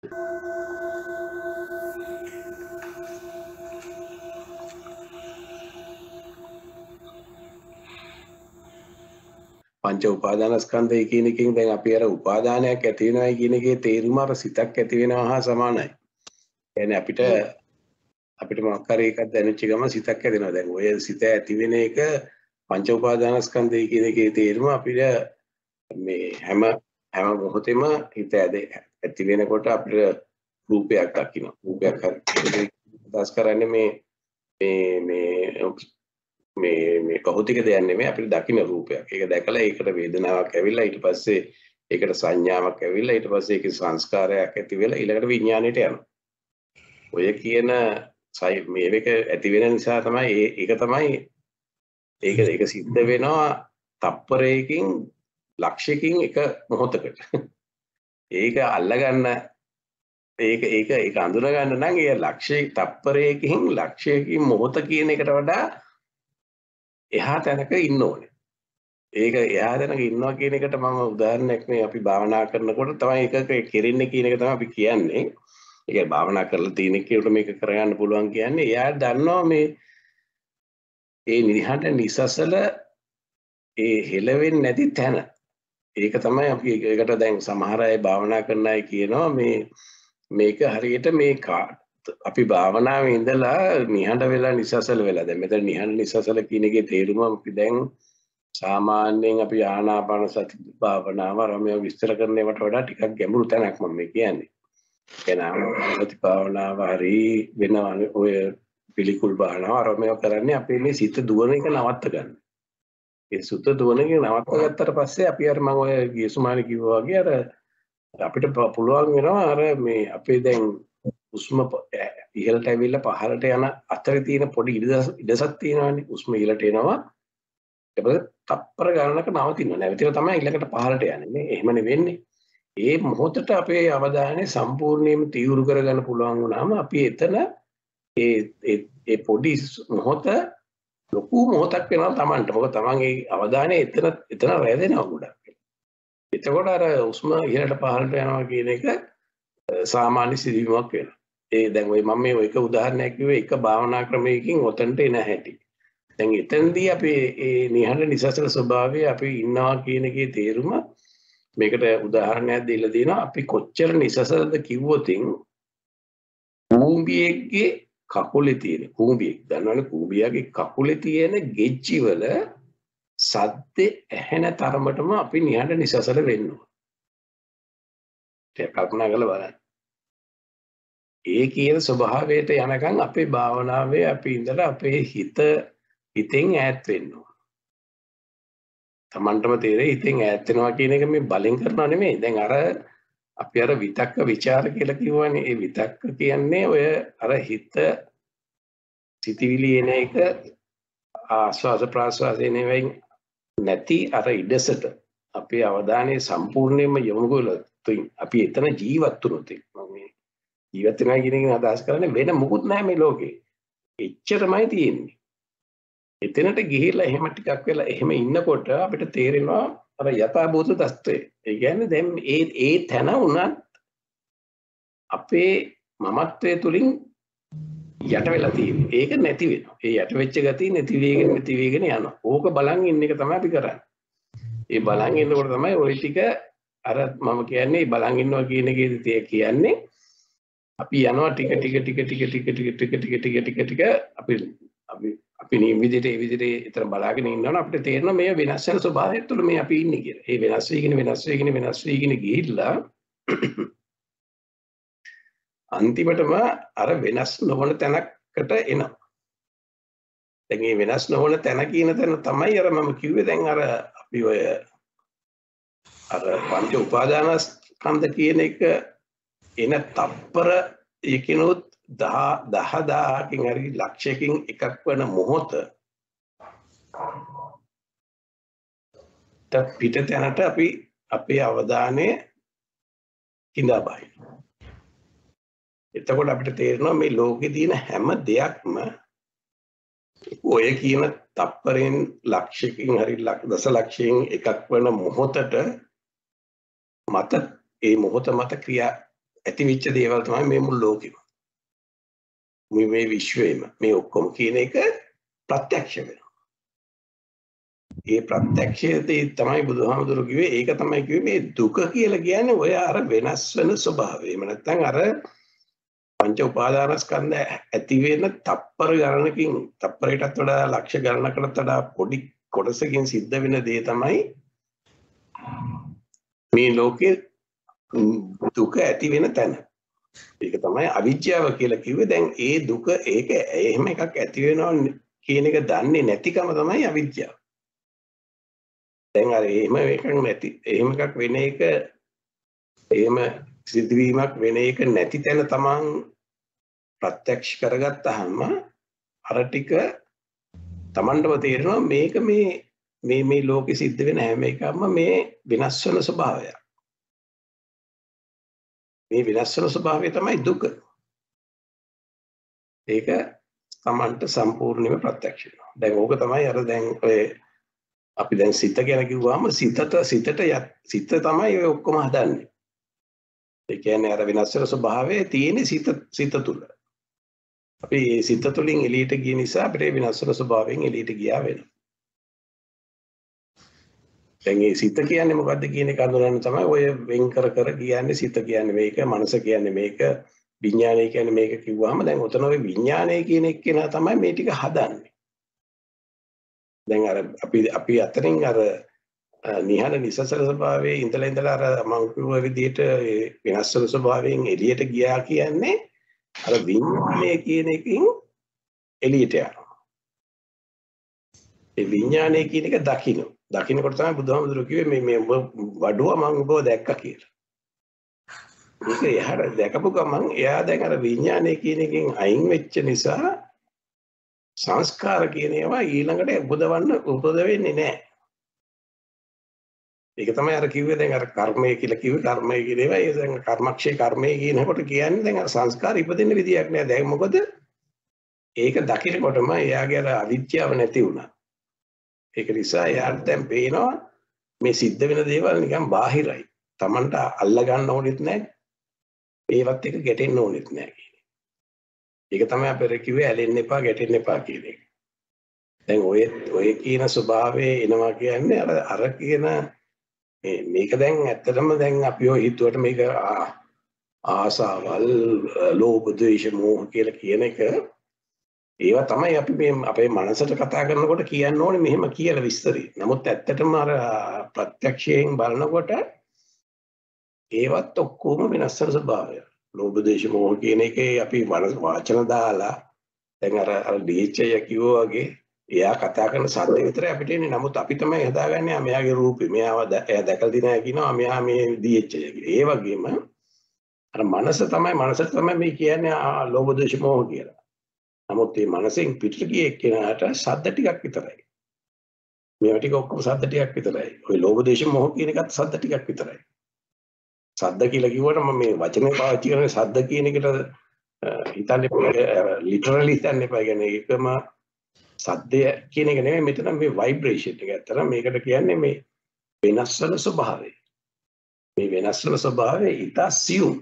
පංච උපාදානස්කන්ධය කියන එකෙන් දැන් අපි අර උපාදානයක් ඇති වෙනවයි කියන එකේ තේරුම අර සිතක් ඇති වෙනවා හා සමානයි. කියන්නේ අපිට මොකක් හරි එකක් දැනෙච්ච ගමන් සිතක් ඇතිවෙනවා. දැන් ඔය සිත ඇති වෙන එක පංච උපාදානස්කන්ධය කියන එකේ තේරුම අපිට මේ හැම මොහොතෙම හිත ඇති වෙනකොට අපිට රූපයක් දකින්න. රූපයක් හරි අදහස් කරන්නේ මේ භෞතික දෙයක් නෙමෙයි අපිට දකින්න රූපයක්. ඒක දැකලා ඒකට වේදනාවක් ඇවිල්ලා ඊට පස්සේ ඒකට සංඥාවක් ඇවිල්ලා ඊට පස්සේ ඒකේ සංස්කාරයක් ඇති වෙලා ඊළඟට විඥාණයට යනවා. ඔය කියන මේක ඇති වෙන නිසා තමයි ඒක සිද්ධ වෙනවා තප්පරයකින් ලක්ෂයකින් එක මොහොතකට. ඒක අල්ලගන්න ඒක අඳුර ගන්න නම් ඒ ලක්ෂයේ තප්පරයකින් ලක්ෂයකින් මොහොත කියන එකට වඩා එහා තැනක ඉන්න ඕනේ. ඒක එහා තැනක ඉන්නවා කියන එකට මම උදාහරණයක් මේ අපි භාවනා කරනකොට තමයි ඒක කෙරෙන්නේ කියන එක තමයි අපි කියන්නේ. ඒක භාවනා කරලා තියෙන කෙනෙකුට මේක කරගන්න පුළුවන් කියන්නේ එයා දන්නවා මේ නිහඬ නිසසල හෙලවෙන්නේ නැති තැන. ඒක තමයි අපි ඒකට දැන් සමහර අය භාවනා කරන අය කියනවා මේක හරියට අපි භාවනාවේ ඉඳලා නිහඬ වෙලා නිසසල වෙලා. දැන් මෙතන නිහඬ නිසසල කියන එකේ තේරුම අපි දැන් සාමාන්‍යයෙන් අපි ආනාපාන සති භාවනාව රමය විස්තර කරනවට වඩා ටිකක් ගැඹුරු තැනක් මම කියන්නේ. සති භාවනාව හරි වෙනවනේ ඔය පිළිකුල් භාවනාව රමය කරන්නේ අපේ මේ සිත දුවන එක නවත්ත ගන්න. ඒ සුත දුවන එක නවත්ත ගත්තට පස්සේ අපි අර මම ඔය ගිය සුමානේ කිව්වා වගේ අර අපිට පුළුවන් වෙනවා අර මේ අපේ දැන් උස්ම ඉහළට ඇවිල්ලා පහළට යන අතරේ තියෙන පොඩි ඉඩසක් තියෙනවානේ. උස්ම ඉහළට එනවා ඊට තප්පර ගණනක නවතිනවා. නැවතිලා තමයි ඊළඟට පහළට යන්නේ. නේ එහෙමනේ වෙන්නේ. ඒ මොහොතට අපේ අවධානය සම්පූර්ණයෙන්ම තීව්‍ර කරගන්න පුළුවන් වුණාම අපි එතන ඒ පොඩි මොහොත ලොකු මොහොතක් වෙනවා Tamanට. මොකද Taman ඒ අවධානය එතන රැඳෙනවා ගොඩක්. එතකොට අර උස්ම ඉහළට පහළට යනවා කියන එක සාමාන්‍ය සිදුවීමක් වෙනවා. දැන් ඔය මම මේ එක උදාහරණයක් කිව්වේ එක භාවනා ක්‍රමයකින් ඔතනට එන හැටි. දැන් එතනදී අපි මේ නිහඬ නිසසල ස්වභාවය අපි ඉන්නවා කියන එකේ තේරුම මේකට උදාහරණයක් දීලා තියෙනවා. අපි කොච්චර නිසසලද කිව්වොතින් කූඹියෙක්ගේ කකුලේ තියෙන කූඹියෙක් දන්නවනේ කූඹියාගේ කකුලේ තියෙන ගෙච්චි වල සද්ද ඇහෙන තරමටම අපි නිහඬ නිසසල වෙන්න ඕන. ඒක කල්පනා කරලා බලන්න. ඒ කියන ස්වභාවයට යනකම් අපේ භාවනාවේ අපි ඉඳලා අපේ හිතෙන් ඈත් වෙන්න ඕන. Tamanටම තේරෙයි හිතෙන් ඈත් වෙනවා කියන එක මේ බලෙන් කරනවා නෙමෙයි. දැන් අපි විතක්ක ਵਿਚාර කියලා කිව්වනේ. ඒ විතක්ක කියන්නේ ඔය හිත සිතිවිලි එන එක ආස්වාද ප්‍රාස්වාදේ නෙවෙයි නැති ඉඩසට අපේ අවධානය සම්පූර්ණයෙන්ම යොමු කරලා අපි එතන ජීවත් වුණොත් ජීවත් වෙනවා කියන එකෙන් අදහස් කරන්නේ වෙන මොකුත් නැහැ මේ ලෝකේ. එච්චරමයි තියෙන්නේ. එතනට ගිහිල්ලා එහෙම ටිකක් වෙලා එහෙම ඉන්නකොට අපිට තේරෙනවා යථාභූත தත්ත්වය. ඒ කියන්නේ දැන් ඒ තැන උනත් අපේ මමත්වයේ තුලින් යට වෙලා තියෙන්නේ. ඒක නැති වෙනවා. ඒ යට වෙච්ච ගතිය නැති වේගෙන යනවා. ඕක බලන් ඉන්න එක තමයි අපි කරන්නේ. ඒ බලන් ඉන්නකොට තමයි ওই ටික මම කියන්නේ බලන් ඉන්නවා කියන එකේදී කියන්නේ අපි යනවා ටික අපි මේ විදිහට එතන බලාගෙන ඉන්නවනම් අපිට තේරෙනවා මේ වෙනස් වෙන ස්වභාවය තුළ මේ අපි ඉන්නේ කියලා. ඒ වෙනස් වෙගෙන ගිහිල්ලා අන්තිමටම වෙනස් නොවන තැනකට එනවා. දැන් මේ වෙනස් නොවන තැන කියන තැන තමයි මම කිව්වේ දැන් අපි ඔය පංච උපාදානස්කන්ධ කියන එක එන තප්පර ඒකිනුත් 10,000කින් හරි ලක්ෂයකින් එකක් වෙන මොහොත පිට තැනට අපි අපේ අවධානය කිඳා බහිනවා. එතකොට අපිට තේරෙනවා මේ ලෝකේ තියෙන හැම දෙයක්ම ඔය කියන තප්පරෙන් ලක්ෂයකින් හරි දසලක්ෂයෙන් එකක් වෙන මොහොතට මත ඒ මොහොත මත ඇතිවෙච්ච දේවල් තමයි මේ මුළු ලෝකෙම. මේ විශ්වයේම මේ ඔක්කොම කියන එක ප්‍රත්‍යක්ෂ වෙනවා. ඒ ප්‍රත්‍යක්ෂයේදී තමයි බුදුහාමුදුරු කිව්වේ ඒක තමයි කිව්වේ මේ දුක කියලා කියන්නේ ඔය අර වෙනස් වෙන ස්වභාවය. එහෙම නැත්නම් අර පංච උපාදානස්කන්ධ ඇති වෙන තප්පර ගණනකින් තප්පරයටත් වඩා ලක්ෂ ගණනකටත් වඩා පොඩි කොටසකින් සිද්ධ වෙන දේ තමයි මේ ලෝකේ දුක ඇති වෙන තැන. ඒක තමයි අවිජ්ජාව කියලා කිව්වේ. දැන් ඒ දුක ඒක එහෙම එකක් ඇති වෙනවා කියන එක දන්නේ නැතිකම තමයි අවිජ්ජාව. දැන් අර එහෙම එකක් නැති එහෙම එකක් වෙන එක එහෙම සිදුවීමක් වෙන එක නැති තැන තමන් ප්‍රත්‍යක්ෂ කරගත්තාම අර ටික තමන්ටම තේරෙනවා මේක මේ ලෝකෙ සිද්ධ වෙන හැම එකක්ම මේ විනාශ වෙන ස්වභාවය. මේ විනාශ වෙන ස්වභාවය තමයි දුක. ඒක තමන්ට සම්පූර්ණයෙන්ම ප්‍රත්‍යක්ෂ වෙනවා. දැන් ඕක තමයි අර දැන් ඔය අපි දැන් සිත ගැන කිව්වම සිත තමයි ඔය ඔක්කොම හදන්නේ. ඒ කියන්නේ අර විනාශ වෙන ස්වභාවය තියෙන සිත තුල. අපි සිත තුලින් එළියට ගිය නිසා අපිට විනාශ වෙන ස්වභාවයෙන් එළියට ගියා වෙනවා. දැන් මේ සිත කියන්නේ මොකද්ද කියන එක අඳුරන්න තමයි ඔය වෙන් කර කියන්නේ සිත කියන්නේ මේක, මනස කියන්නේ මේක, විඥානය කියන්නේ මේක කිව්වහම දැන් ඔතන ඔය විඥානය කියන එක්කෙනා තමයි මේ ටික හදන්නේ. දැන් අර අපි අතරින් අර නිහඬ නිසසල ස්වභාවයේ ඉඳලා අර මම කිව්ව විදිහට වෙනස් වෙන ස්වභාවයෙන් එළියට ගියා කියන්නේ අර විඥානය කියන එකකින් එළියට යනවා. ඒ විඥානය කියන එක දකින්නකොට තමයි බුදුහාමුදුරුවෝ කිව්වේ මේ වඩුව මම ඔබව දැක්කා කියලා. ඒක එහාට දැකපු ගමන් එයා දැන් අර විඥානය කියන එකෙන් අයින් වෙච්ච නිසා සංස්කාර කියන ඒවා ඊළඟට උපද වෙන්නේ නැහැ. ඒක තමයි අර කිව්වේ දැන් අර කර්මය කියලා කිව්වේ කර්මය කියන ඒවා ඒ දැන් කර්මක්ෂය කර්මය කියනකොට කියන්නේ දැන් අර සංස්කාර ඉපදෙන්න විදියක් නෑ. දැන් මොකද ඒක දකිනකොටම එයාගේ අර අවිද්‍යාව නැති වුණා. ඒක නිසා එයාට දැන් පේනවා මේ සිද්ධ වෙන දේවල් නිකන් බාහිරයි. Tamanට අල්ල ගන්න ඕනෙත් නෑ. ඒවත් එක ගැටෙන්න ඕනෙත් නෑ කියන්නේ. ඒක තමයි අපේ කිව්වේ ඇලෙන්න එපා ගැටෙන්න එපා කියන එක. දැන් ඔය කියන ස්වභාවයේ එනවා කියන්නේ අර කියන මේක දැන් ඇත්තටම දැන් අපි ඔය හිතුවට මේක ආසාවල් ලෝභ ද්වේෂ මෝහ කියලා කියන එක ඒවා තමයි අපි මේ අපේ මනසට කතා කරනකොට කියන්න ඕනේ මෙහෙම කියලා විස්තරي. නමුත් ඇත්තටම අර ප්‍රත්‍යක්ෂයෙන් බලනකොට ඒවත් ඔක්කොම වෙනස් වෙන ස්වභාවය. ලෝභ ද්වේෂ මෝහ කියන එකේ අපි වචන දාලා දැන් අර ඩීචය කිව්වා වගේ එයා කතා කරන සද්ද විතරයි අපිට එන්නේ. නමුත් අපි තමයි හදාගන්නේ මෙයාගේ රූපේ. එයා දැකලා දිනා කියනවා මෙයා මේ දීච්චය කියලා. ඒ වගේම අර මනසට තමයි මේ කියන්නේ ලෝභ ද්වේෂ මෝහ කියලා. නමුත් මේ මනසෙන් පිටට ගියේ කෙනාට සද්ද ටිකක් විතරයි. මේවා ටික ඔක්කොම සද්ද ටිකක් විතරයි. ওই ලෝභ ද්වේෂ මෝහ කියන එකත් සද්ද ටිකක් විතරයි. සද්ද කියලා කිව්වට මම මේ වචනේ පාවිච්චි කරන්නේ සද්ද කියන එකට හිතන්නේ ලිටරලි හිතන්න එපා. කියන්නේ ඒකම සද්දය කියන එක නෙමෙයි මෙතන මේ ভাইබ්‍රේෂන් එක. ඇත්තට මේකට කියන්නේ මේ වෙනස් වෙන ස්වභාවය. මේ වෙනස් වෙන ස්වභාවය ඊට සියුම්.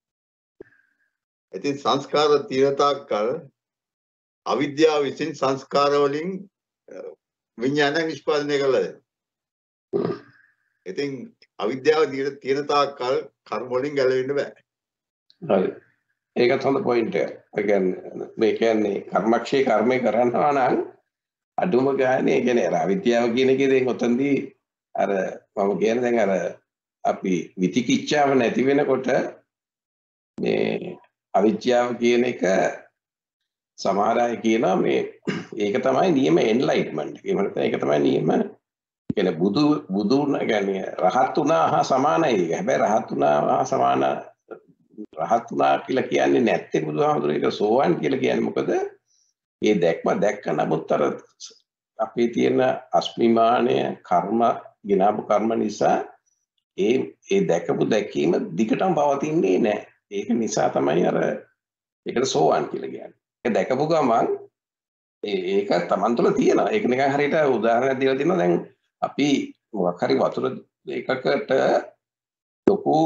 ඉතින් සංස්කාර තීරතාක් කල අවිද්‍යාව විසින් සංස්කාර වලින් විඥානය නිෂ්පාදනය කළා දෙනවා. ඉතින් අවිද්‍යාව තීරතාක් කල කර්ම වලින් ගැලවෙන්න බෑ. හරි. ඒකත් හොඳ පොයින්ට් එක. ඒ කියන්නේ මේ කියන්නේ කර්මක්ෂය කර්මය කරනවා නම් අඩුම ගානේ ඒ කියන්නේ අර අවිද්‍යාව කියන එකේ දැන් ඔතනදී අර මම කියන්නේ දැන් අර අපි විතිකිච්ඡාව නැති වෙනකොට මේ අවිද්‍යාව කියන එක සමහර අය කියනවා මේ ඒක තමයි නියම එන්ලයිට්මන්ට්. ඒ වගේම ඒක තමයි නියම කියන්නේ බුදු කියන්නේ රහත් වුණා හා සමානයි ඒක. හැබැයි රහත් වුණා හා සමාන රහත් වුණා කියලා කියන්නේ නැත්තේ බුදුහාමුදුරේ ඒක සෝවන් කියලා කියන්නේ මොකද? ඒ දැක්ම දැක්ක නමුත් අර අපේ තියෙන අස්මිමානය කර්ම ගිනාපු කර්ම නිසා ඒ දැකපු දැකීම දිගටම පවතින්නේ නැහැ. ඒක නිසා තමයි අර ඒකට සෝවන් කියලා කියන්නේ. ඒක දැකපු ගමන් ඒක Taman තුළ තියෙනවා. ඒක නිකන් හරියට උදාහරණයක් දීලා තියෙනවා. දැන් අපි මොකක් හරි වතුර එකකට ලොකු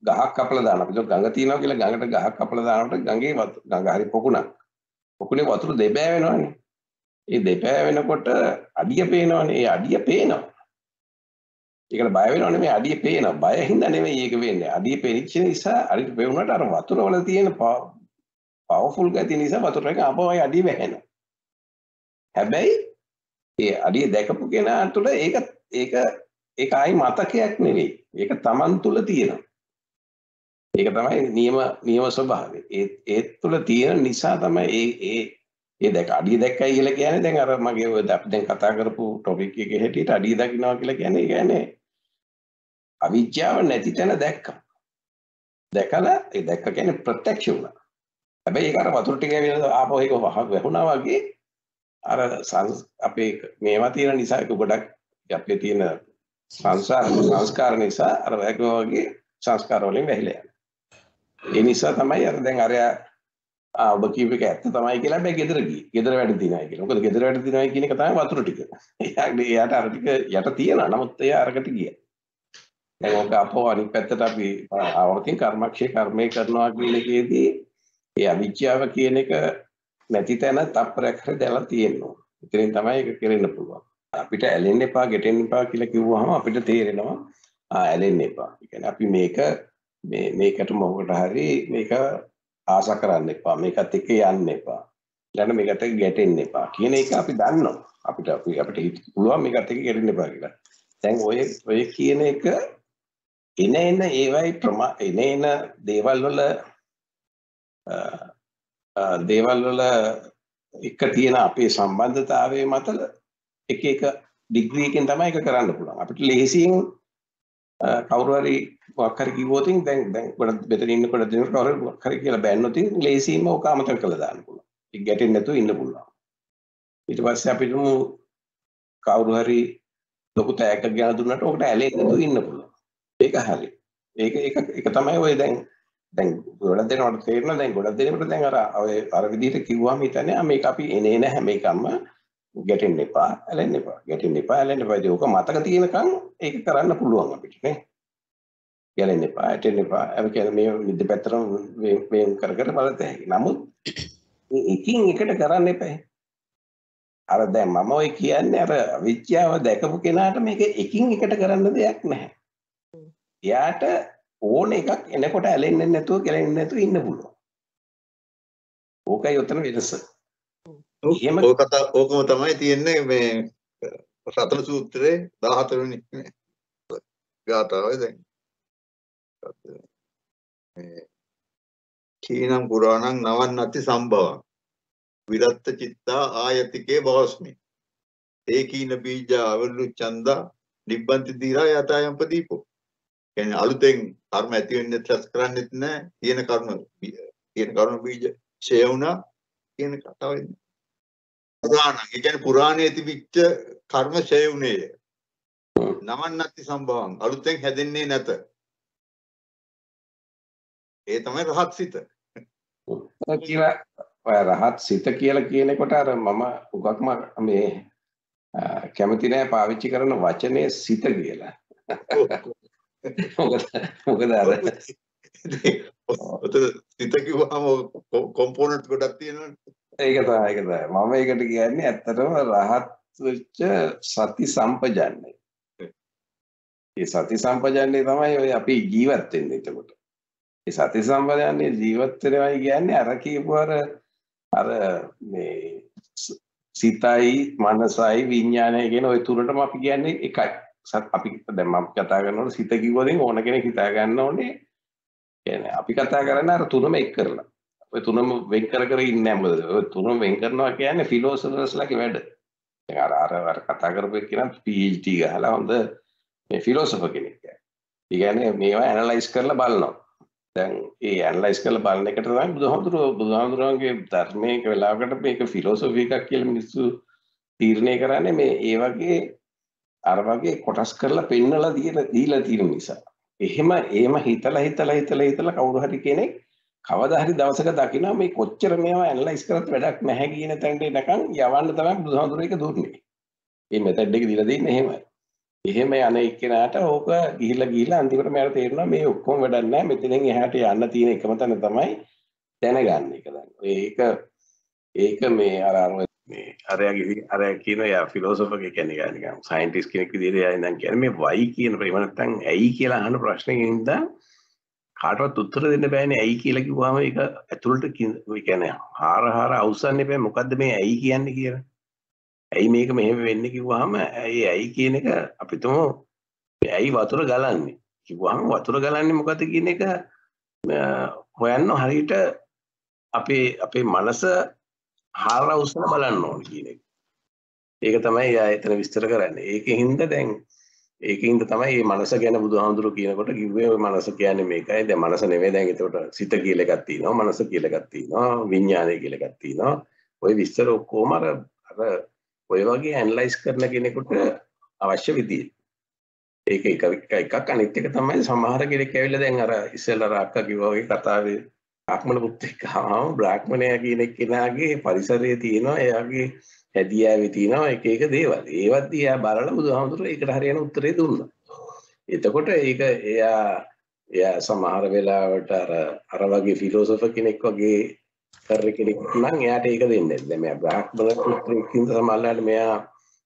ගහක් කපලා දානවා. අපි ගඟ තියනවා කියලා ගඟට ගහක් කපලා දානකොට ගඟේ ගඟ හරි පොකුණක්. පොකුණේ වතුර දෙබෑ වෙනවනේ. ඒ දෙබෑ වෙනකොට අඩිය පේනවනේ. ඒ අඩිය පේනවා. ඒකට බය වෙනව නෙමෙයි අඩිය පේනවා. බය හින්දා නෙමෙයි ඒක වෙන්නේ. අඩිය පෙනිච්ච නිසා අඩිය පෙවුනට අර වතුර වල තියෙන පවර්ෆුල් ගතිය නිසා වතුර එක ආපහු අඩිය වැහෙනවා. හැබැයි ඒ අඩිය දැකපු කෙනා තුළ ඒක ආයි මතකයක් නෙවෙයි. ඒක Taman තුළ තියෙනවා. ඒක තමයි නියම ස්වභාවය. ඒ තුළ තියෙන නිසා තමයි ඒ දැක අඩිය දැක්කයි කියලා කියන්නේ දැන් අර මගේ ඔය අපි දැන් කතා කරපු ටොපික් එකේ හැටියට අඩිය දකින්නවා කියලා කියන්නේ අවිද්‍යාව නැති තැන දැක්කා. දැකලා ඒ දැක්ක කියන්නේ ප්‍රත්‍යක්ෂ වුණා. හැබැයි ඒක අර වතුර ටික ඇවිල්ලා ආපහු ඒක වැහුණා වගේ අර අපේ මේවා තියෙන නිසා ඒක ගොඩක් අපේ තියෙන සංස්කාර නිසා අර වගේ සංස්කාර වලින් වැහිලා යනවා. ඒ නිසා තමයි අර දැන් අරයා ඔබ කියප එක ඇත්ත තමයි කියලා හැබැයි ගෙදර ගියේ. ගෙදර වැඩ දිනවයි කියලා. මොකද ගෙදර වැඩ දිනවයි කියන එක තමයි වතුර ටික. එයාට අර ටික යට තියෙනවා. නමුත් එයා අරකට ගියා. දැන් ඔක අපෝ අනිත් පැත්තට අපි ආවර්තින් කර්මක්ෂේ කර්මය කරනවා කියන එකේදී ඒ අවිද්‍යාව කියන එක නැති තැන තප්පරයක් හරි දැලා තියෙනවා. ඉතින් තමයි ඒක කෙරෙන්න පුළුවන්. අපිට ඇලෙන්න එපා, ගැටෙන්න එපා කියලා කිව්වහම අපිට තේරෙනවා ඇලෙන්න එපා. ඒ කියන්නේ අපි මේකට මොකට හරි මේක ආස කරන්න එපා. මේකත් එක්ක යන්න එපා. ඊළඟ මේකට ගැටෙන්න එපා කියන එක අපි දන්නවා. අපිට පුළුවන් මේකත් එක්ක ගැටෙන්න එපා කියලා. දැන් ඔය කියන එක එන ඒවයි එන දේවල් වල එක තියෙන අපේ සම්බන්ධතාවයේ මත එක ඩිග්‍රීකින් තමයි ඒක කරන්න පුළුවන්. අපිට ලේසියෙන් කවුරු හරි මොකක් හරි කිව්වොත් දැන් ගොඩක් මෙතන ඉන්නකොට දෙනකොට කවුරු හරි මොකක් හරි කියලා බෑන්නොත් ලේසියෙන්ම ඔක අමතක කරලා දාන්න පුළුවන්. ඒක ගැටෙන්නේ නැතුව ඉන්න පුළුවන්. ඊට පස්සේ අපිට කවුරු හරි ලොකු තෑග්ගක් ගෙන දුන්නාට ඔකට ඇලෙන්නේ නැතුව ඉන්න පුළුවන්. ඒක හරි. ඒක තමයි ඔය දැන් ගොඩක් දෙනවට තේරෙනවා දැන් ගොඩක් දෙනකොට දැන් අර විදිහට කිව්වම හිතන්නේ මේක අපි එන හැම එකම ගැටෙන්න එපා, ඇලෙන්න එපා. ගැටෙන්න එපා, ඇලෙන්න එපා. ඒක මතක තියෙනකන් ඒක කරන්න පුළුවන් අපිට නේ. ගැලෙන්න එපා, ඇටෙන්න එපා. අපි කියන්නේ මේ මිද්ද පැත්තට මේ කර බලතේ. නමුත් එකින් එකට කරන්න එපා. අර දැන් මම ඔය කියන්නේ අර විද්‍යාව දැකපු කෙනාට මේක එකින් එකට කරන්න දෙයක් නැහැ. එයාට ඕන එකක් එනකොට ඇලෙන්නේ නැතුව ගැලෙන්නේ නැතුව ඉන්න පුළුවන්. ඕකයි උතන වෙනස. ඕකම තමයි තියෙන්නේ මේ රතන සූත්‍රයේ 14 වෙනි ගාථාවේ දැන් මේ කීනම් පුරාණං නවන්නති සම්භවං විරත්ත චිත්තා ආයතිකේ භවස්මි ඒකීන බීජා අවලු ඡන්දා නිබ්බන්ති දීරා යතයම් ප්‍රදීපෝ. කියන්නේ අලුතෙන් කර්ම ඇති වෙන්නේ ත්‍ස් කරන්නේත් නැහැ. තියෙන කර්ම බීජ ඡය වුණා කියන කතාව එන්නේ. පුරාණ ඒ කියන්නේ පුරාණයේ තිබිච්ච කර්ම ඡය වුණේ. නවන්නති සම්භවං අලුතෙන් හැදෙන්නේ නැත. ඒ තමයි රහත් සිත. කියලා ඔය රහත් සිත කියලා කියනකොට අර මම උගක්ම මේ කැමති නැහැ පාවිච්චි කරන වචනේ සිත කියලා. මොකද අර සිත කිව්වම කොම්පොනන්ට් ගොඩක් තියෙනවනේ. ඒක තමයි. මම ඒකට කියන්නේ ඇත්තටම රහත් වෙච්ච සති සම්පජන්ණය. ඒ සති සම්පජන්ණය තමයි ඔය අපි ජීවත් වෙන්නේ එතකොට. ඒ සති සම්පජන්ණය ජීවත් වෙනවයි කියන්නේ අර කියපු අර මේ සිතයි මනසයි විඥානය කියන ওই තුනටම අපි කියන්නේ එකයි. අපි දැන් මම කතා කරනකොට සිත කිව්වදින් ඕන කෙනෙක් හිතා ගන්න ඕනේ. කියන්නේ අපි කතා කරන්නේ අර තුනම එක් කරලා. ඔය තුනම වෙන් කර ඉන්නේ නැහැ. මොකද ඔය තුනම වෙන් කරනවා කියන්නේ ෆිලොසොෆර්ස්ලාගේ වැඩ. දැන් අර කතා කරපු කෙනා PhD ගහලා හොඳ මේ ෆිලොසොෆර් කෙනෙක්. ඒ කියන්නේ මේවා ඇනලයිස් කරලා බලනවා. දැන් ඒ ඇනලයිස් කරලා බලන එකට තමයි බුදුහාමුදුරුවන්ගේ ධර්මයේ වෙලාවකට මේක ෆිලොසොෆි එකක් කියලා මිනිස්සු තීරණය කරන්නේ මේ ඒ වගේ අර වගේ කොටස් කරලා පෙන්නලා දීලා තියෙන නිසා. එහෙම හිතලා කවුරු හරි කෙනෙක් කවදා හරි දවසක දකිනවා මේ කොච්චර මේවා ඇනලයිස් කරත් වැඩක් නැහැ කියන තැනට එනකන් යවන්න තමයි බුදුහාමුදුරුවෝ ඒක දුන්නේ. මේ මෙතඩ් එක දීලා දෙන්නේ එහෙමයි. එහෙම යන එක්කෙනාට ඕක ගිහිල්ලා අන්තිමට මට තේරෙනවා මේ ඔක්කොම වැඩක් නැහැ. මෙතනින් එහාට යන්න තියෙන එකම තැන තමයි දැනගන්න එක දැන්. ඒක මේ මේ අරයා කියන යා ෆිලොසොෆර් කියන්නේ නිකන් සයන්ටිස්ට් කෙනෙක් විදිහට යා ඉඳන් කියන්නේ මේ why කියන ප්‍රේම නැත්තම් ඇයි කියලා අහන ප්‍රශ්නෙකින් ඉඳන් කාටවත් උත්තර දෙන්න බෑනේ. ඇයි කියලා කිව්වම ඒක ඇතුළට ඒ කියන්නේ හාර අවසන්නේ බෑ. මොකද්ද මේ ඇයි කියන්නේ කියලා. ඇයි මේක මෙහෙම වෙන්නේ කිව්වහම ඇයි කියන එක අපි තුමු ඇයි වතුර ගලන්නේ කිව්වහම වතුර ගලන්නේ මොකද්ද කියන එක හොයන්න හරියට අපේ මනස හාර අවසන බලන්න ඕනේ කියන එක. ඒක තමයි එතන විස්තර කරන්නේ. ඒකින්ද තමයි මේ මනස ගැන බුදුහාමුදුරුවෝ කියනකොට කිව්වේ ඔය මනස කියන්නේ මේකයි. දැන් මනස නෙමෙයි දැන් ඒකට සිත කියලා එකක් තියෙනවා, මනස කියලා එකක් තියෙනවා, විඥානය කියලා එකක් තියෙනවා. ওই විස්තර ඔක්කොම අර ඔය වගේ ඇනලයිස් කරන කෙනෙකුට අවශ්‍ය විදියට. ඒක එකක් අනිත් එක තමයි සමහර කෙනෙක් ඇවිල්ලා දැන් අර ඉස්සෙල්ලා අක්කා කිව්වා වගේ කතාවේ බ්‍රාහ්මණ පුත්‍රෙක් ආවම බ්‍රාහ්මණයා කියන කෙනාගේ පරිසරයේ තියෙනවා එයාගේ හැදියාවේ තියෙනවා එක දේවල්. ඒවත් දිහා බලලා බුදුහාමුදුරුවෝ ඒකට හරියන උත්තරේ දුන්නා. එතකොට ඒක එයා සමහර වෙලාවට අර වගේ ෆිලොසොෆර් කෙනෙක් වගේ කරන කෙනෙක් නම් එයාට ඒක දෙන්නේ නැහැ. දැන් මෙයා බ්‍රාහ්මණ පුත්‍රෙක් ඉඳන් සමහරවිට මෙයා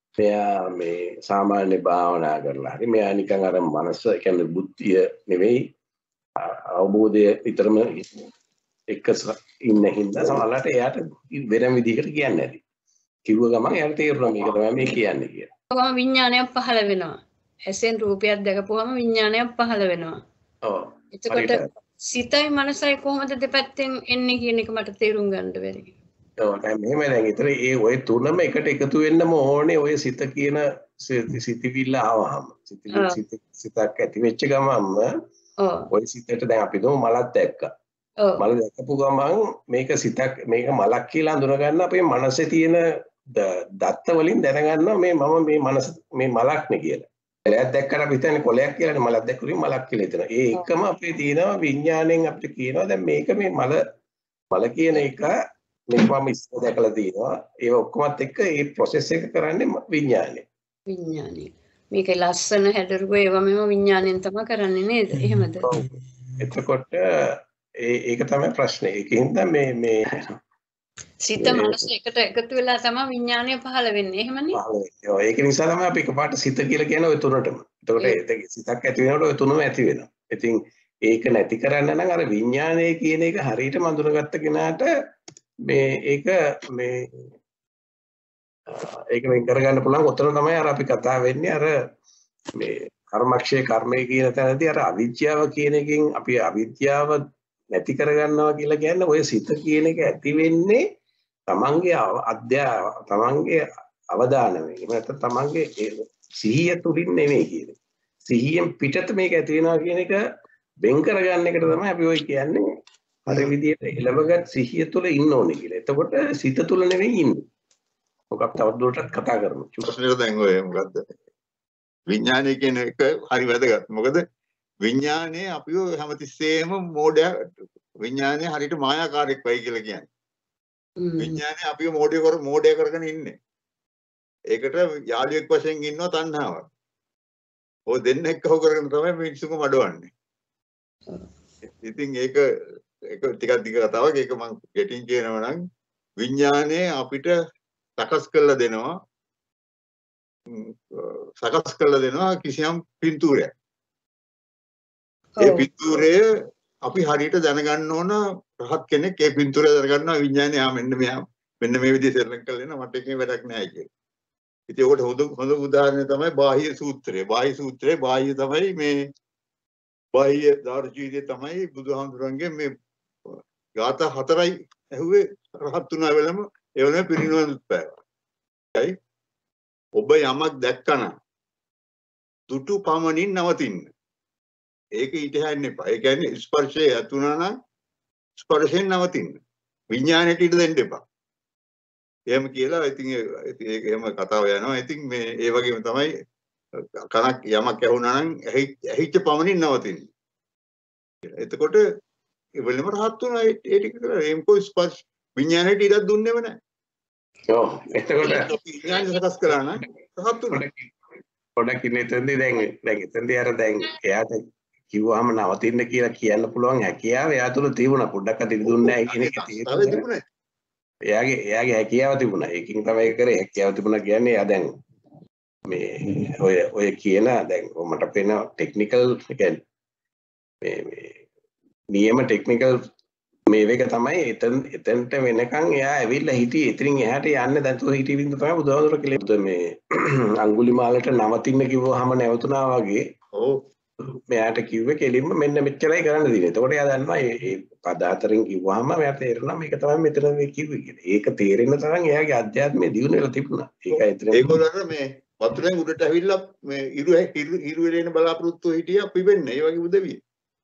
මේ සාමාන්‍ය භාවනා කරලා හරි මෙයා නිකන් අර මනස කියන්නේ බුද්ධිය නෙවෙයි අවබෝධය විතරම එක ඉන්න හින්දා සමහරවිට එයාට වෙනම විදිහකට කියන්නේ නැති. කිව්ව ගමන් එයාට තේරුණා මේක තමයි මේ කියන්නේ කියලා. කොහොම විඥානයක් පහළ වෙනවා. ඇසෙන් රූපයක් දැකපුවම විඥානයක් පහළ වෙනවා. ඔව්. එතකොට සිතයි මනසයි කොහොමද දෙපැත්තෙන් එන්නේ කියන එක මට තේරුම් ගන්න බැරි. ඔව් දැන් මෙහෙම දැන් ඊතර ඔය තුනම එකට එකතු වෙන්නම ඕනේ ඔය සිත කියන සිතවිල්ල ආවහම. සිතක් ඇති වෙච්ච ගමන්ම ඔය සිතට දැන් අපි දුමු මලක් දැක්කා. මල දැකපු ගමන් මේක මලක් කියලා අඳුන ගන්න අපේ මනසේ තියෙන දත්ත වලින් දැනගන්නවා මේ මනස මේ මලක් නේ කියලා. කොලයක් දැක්කට අපි හිතන්නේ කොලයක් කියලානේ මලක් දැක්කුලින් මලක් කියලා හිතනවා. ඒ එකම අපේ තියෙනවා විඥාණයෙන් අපිට කියනවා දැන් මේක මේ මල කියන එක මේක මම ඉස්සර දැකලා තියෙනවා. ඒක ඔක්කොමත් එක්ක මේ process එක කරන්නේ විඥාණය. මේක ලස්සන හැඩරුව ඒවා මෙම විඥාණයෙන් තමයි කරන්නේ නේද? එහෙමද? එතකොට ඒක තමයි ප්‍රශ්නේ. ඒකින්ද මේ සිත මනස එකට එකතු වෙලා තමයි විඥානය පහළ වෙන්නේ. එහෙමනේ. ඔව් ඒක නිසා තමයි අපි එකපාරට සිත කියලා කියන්නේ ওই තුනටම. එතකොට සිතක් ඇති වෙනකොට ওই තුනම ඇති වෙනවා. ඉතින් ඒක නැති කරන්න නම් අර විඥානය කියන එක හරියටම අඳුනගත්ත කෙනාට ඒක වෙන් කරගන්න පුළුවන්. ඔතන තමයි අර අපි කතා වෙන්නේ අර මේ කර්මක්ෂය කර්මය කියන තැනදී අර අවිද්‍යාව කියන එකෙන් අපි අවිද්‍යාව නැති කරගන්නවා කියලා කියන්නේ ඔය සිත කියන එක ඇති වෙන්නේ තමන්ගේ අවදානමෙන්. එහෙම නැත්නම් තමන්ගේ සිහිය තුලින් නෙමෙයි කියන්නේ. සිහියෙන් පිටත මේක ඇති වෙනවා කියන එක වෙන් කරගන්න එකට තමයි අපි ඔය කියන්නේ අර විදියට එළවගත් සිහිය තුල ඉන්න ඕනේ කියලා. එතකොට සිත තුල නෙමෙයි ඉන්නේ. ඔක අපි තවදුරටත් කතා කරමු. ප්‍රශ්නෙට දැන් ඔය මොකද්ද? විඥානය කියන එක හරි වැදගත්. මොකද විඥානයේ අපිව හැමතිස්සෙම විඥානය හරියට මායාකාරයක් වෙයි කියලා කියන්නේ. විඥානය අපිව මෝඩය කරගෙන ඉන්නේ. ඒකට යාළුවෙක් වශයෙන් ඉන්නවා තණ්හාවක්. ඔය දෙන්න එක්කව කරගෙන තමයි මිනිස්සුක මඩවන්නේ. ඉතින් ඒක ටිකක් දිග කතාවක්. ඒක මම ගැටින් කියනවා නම් විඥානය අපිට සකස් කරලා දෙනවා කිසියම් පින්තූරයක්. ඒ පින්තූරය අපි හරියට දැනගන්න ඕන රහත් කෙනෙක් ඒ පින්තූරය දැනගන්නවා විඥානය මෙන්න මේ විදිහට සෙල්ලම් කරලා එනවා මට එකේ වැඩක් නැහැ කියලා. ඉතින් ඒකට හොඳ උදාහරණය තමයි බාහ්‍ය සූත්‍රය. බාහ්‍ය තමයි මේ බාහ්‍ය දාර්ශනිකය තමයි බුදුහාමුදුරන්ගේ මේ ගාථා 4යි ඇහුවේ රහත් වුණා වෙලම ඒ වෙලම පිරිනිවන් පෑවා. ඔබ යමක් දැක්කනම් දුටු පමණින් නවතින්න. ඒක ඊට හැන්න එපා. ඒ කියන්නේ ස්පර්ශය ඇතුණා නම් ස්පර්ශයෙන් නවතින්න. විඥාණයට ඉඩ දෙන්න එපා. එහෙම කියලා ඉතින් ඒක එහෙම කතාව යනවා. ඉතින් මේ ඒ වගේම තමයි කනක් යමක් ඇහුණා නම් ඇහිච්ච පමණින් නවතින්න. එතකොට ඒ වෙලෙම රහත් වුණා ඒ ටික කරලා එම්කෝ ස්පර්ශ විඥාණයට ඉඩක් දුන්නේම නැහැ. ඔව් එතකොට විඥාණය සකස් කරා නම් රහත් වුණා. පොඩක් ඉන්න එතනදී දැන් එතනදී අර දැන් එයාට කිව්වහම නවතින්න කියලා කියන්න පුළුවන් හැකියාව එයා තුළ තිබුණා. පොඩ්ඩක් අත දුන්නේ නැහැ කියන එක තේරුණා. එයාගේ හැකියාව තිබුණා. ඒකින් තමයි කරේ. හැකියාව තිබුණා කියන්නේ එයා දැන් මේ ඔය කියන දැන් මට පේන ටෙක්නිකල් කියන්නේ මේ නියම ටෙක්නිකල් මේක තමයි එතනට වෙනකන් එයා ඇවිල්ලා හිටියේ. එතනින් එහාට යන්න දැතුව හිටිය විදිහ තමයි බුදුහාමුදුරුවෝ කියලා. මේ අඟුලිමාලට නවතින්න කිව්වහම නැවතුණා වගේ. ඔව්. මෙයාට කිව්වේ කෙලින්ම මෙන්න මෙච්චරයි කරන්න තියෙන්නේ. එතකොට එයා දන්නවා මේ පද හතරෙන් කිව්වහම මෙයාට තේරෙනවා මේක තමයි මෙතන මේ කිව්වේ කියලා. ඒක තේරෙන්න තරම් එයාගේ අධ්‍යාත්මය දියුණු වෙලා තිබුණා. ඒකයි එතන ඒගොල්ලන්ට මේ වතුරෙන් උඩට ඇවිල්ලා මේ ඉරු වෙලෙන බලාපොරොත්තු හිටියේ අපි වෙන්නේ. ඒ වගේ උදවිය.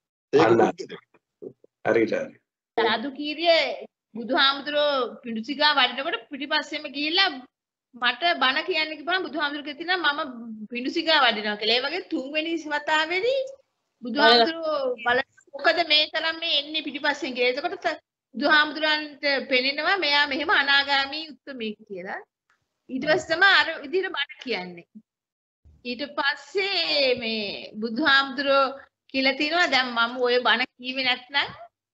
හරියට. රාදු කීරිය බුදුහාමුදුරෝ පිඬුසිඟා වඩනකොට පිටිපස්සෙම ගිහිල්ලා මට බණ කියන්න කිව්වම බුදුහාමුදුරුවෝ කියනවා මම පිඬුසිඟා වඩිනවා කියලා. ඒ වගේ තුන්වෙනි වතාවේදී බුදුහාමුදුරුවෝ බලන මොකද මේ තරම් මේ එන්නේ පිටිපස්සෙන් කියලා. එතකොට බුදුහාමුදුරන්ට පෙනෙනවා මෙයා මෙහෙම අනාගාමී උත්තමයෙක් කියලා. ඊට පස්සේ තමයි අර විදිහට බණ කියන්නේ. ඊට පස්සේ මේ බුදුහාමුදුරුවෝ කියලා තිනවා දැන් මම ඔය බණ කීවේ නැත්නම්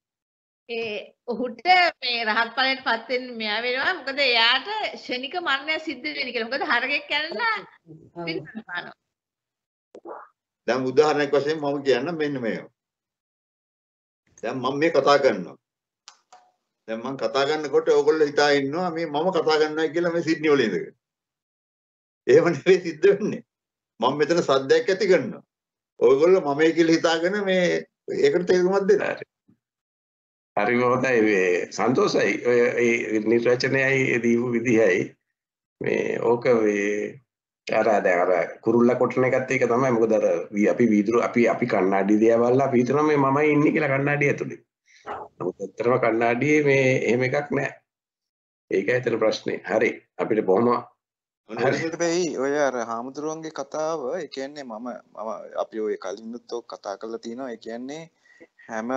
ඔහුට මේ රහත් ඵලයට පත් වෙන්න මෙයා වෙනවා. මොකද එයාට ශනික මරණය සිද්ධ වෙන්නේ කියලා. මොකද හරගෙක් කැල්ලා පිළිගන්නවා. දැන් උදාහරණයක් වශයෙන් මම කියන්න මෙන්න මේව. දැන් මම මේ කතා කරනවා. දැන් මම කතා කරනකොට ඕගොල්ලෝ හිතා ඉන්නවා මේ මම කතා කරනවා කියලා මේ සිඩ්නි වල ඉඳගෙන. එහෙම නෙවෙයි සිද්ධ වෙන්නේ. මම මෙතන සද්දයක් ඇති කරනවා. ඕගොල්ලෝ මමයි කියලා හිතාගෙන මේ ඒකට තේරුමක් දෙනවා. හරිම හොඳයි මේ සන්තෝෂයි ඔය ඒ නිර්වචනයයි දීපු විදිහයි මේ ඕක මේ අර කුරුල්ලා කොටන එකත් ඒක තමයි. මොකද අර අපි වීදුරු අපි කණ්ණාඩි දිහා බලලා අපි හිතනවා මේ මමයි ඉන්නේ කියලා කණ්ණාඩිය ඇතුලේ. නමුත් ඇත්තටම කණ්ණාඩියේ මේ එහෙම එකක් නැහැ. ඒකයි ඇත්තට ප්‍රශ්නේ. හරි අපිට බොහොම හරි ඔය අර හාමුදුරුවන්ගේ කතාව ඒ කියන්නේ මම අපි ඔය කලින්නුත් කතා කරලා තිනවා. ඒ කියන්නේ හැම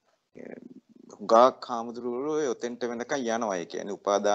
හුඟක් හාමුදුරුවෝ ඔතෙන්ට වෙනකන් යනවා. ඒ කියන්නේ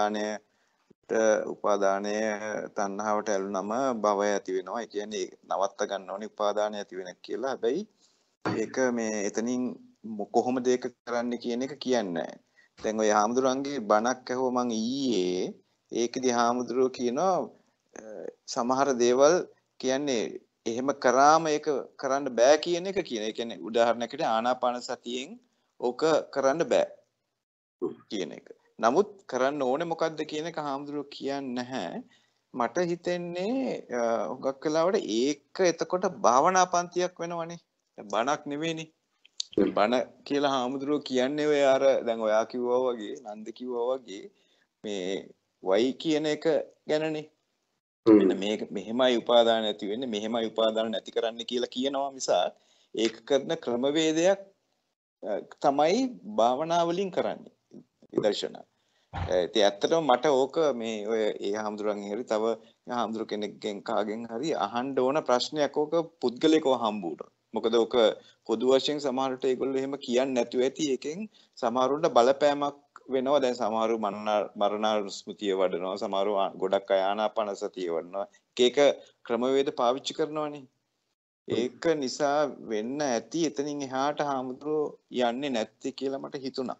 උපාදානය තණ්හාවට ඇලුනම භවය ඇති වෙනවා. ඒ කියන්නේ නවත්ත ගන්න ඕනේ උපාදානය ඇති වෙන කියලා. හැබැයි ඒක මේ එතනින් කොහොමද ඒක කරන්නේ කියන එක කියන්නේ නැහැ. දැන් ඔය හාමුදුරුවන්ගේ බණක් ඇහුවා මං ඊයේ. ඒකදී හාමුදුරුවෝ කියනවා සමහර දේවල් කියන්නේ එහෙම කරාම ඒක කරන්න බෑ කියන එක කියන. ඒ කියන්නේ උදාහරණයකට ආනාපාන සතියෙන් ඕක කරන්න බෑ කියන එක. නමුත් කරන්න ඕනේ මොකද්ද කියන එක හාමුදුරුවෝ කියන්නේ නැහැ. මට හිතෙන්නේ හුඟක් වෙලාවට ඒක එතකොට භාවනා පන්තියක් වෙනවනේ. බණක් නෙවෙයිනේ. බණ කියලා හාමුදුරුවෝ කියන්නේ ඔය අර දැන් ඔයා කිව්වා වගේ නන්ද කිව්වා වගේ මේ වයි කියන එක ගැනනේ. මෙන්න මේක මෙහෙමයි උපාදාන නැති වෙන්නේ මෙහෙමයි උපාදාන නැති කරන්න කියලා කියනවා මිසක් ඒක කරන ක්‍රමවේදයක් තමයි භාවනා වලින් කරන්නේ විදර්ශනා. ඉතින් ඇත්තටම මට ඕක මේ ඔය ඒ හාමුදුරන්ගෙන් හරි තව හාමුදුර කෙනෙක්ගෙන් කාගෙන් හරි අහන්න ඕන ප්‍රශ්නයක් ඕක පුද්ගලිකව හම්බුණා. මොකද ඕක පොදු වශයෙන් සමහරට ඒගොල්ලෝ එහෙම කියන්නේ නැතුව ඇති. එකෙන් සමහරුන්ට බලපෑමක් වෙනවා. දැන් සමහරු මරණානුස්මතිය වඩනවා. සමහරු ගොඩක් අය ආනාපාන සතිය වඩනවා. එක ක්‍රමවේද පාවිච්චි කරනවානේ. ඒක නිසා වෙන්න ඇති එතනින් එහාට හාමුදුරුවෝ යන්නේ නැත්තේ කියලා මට හිතුණා.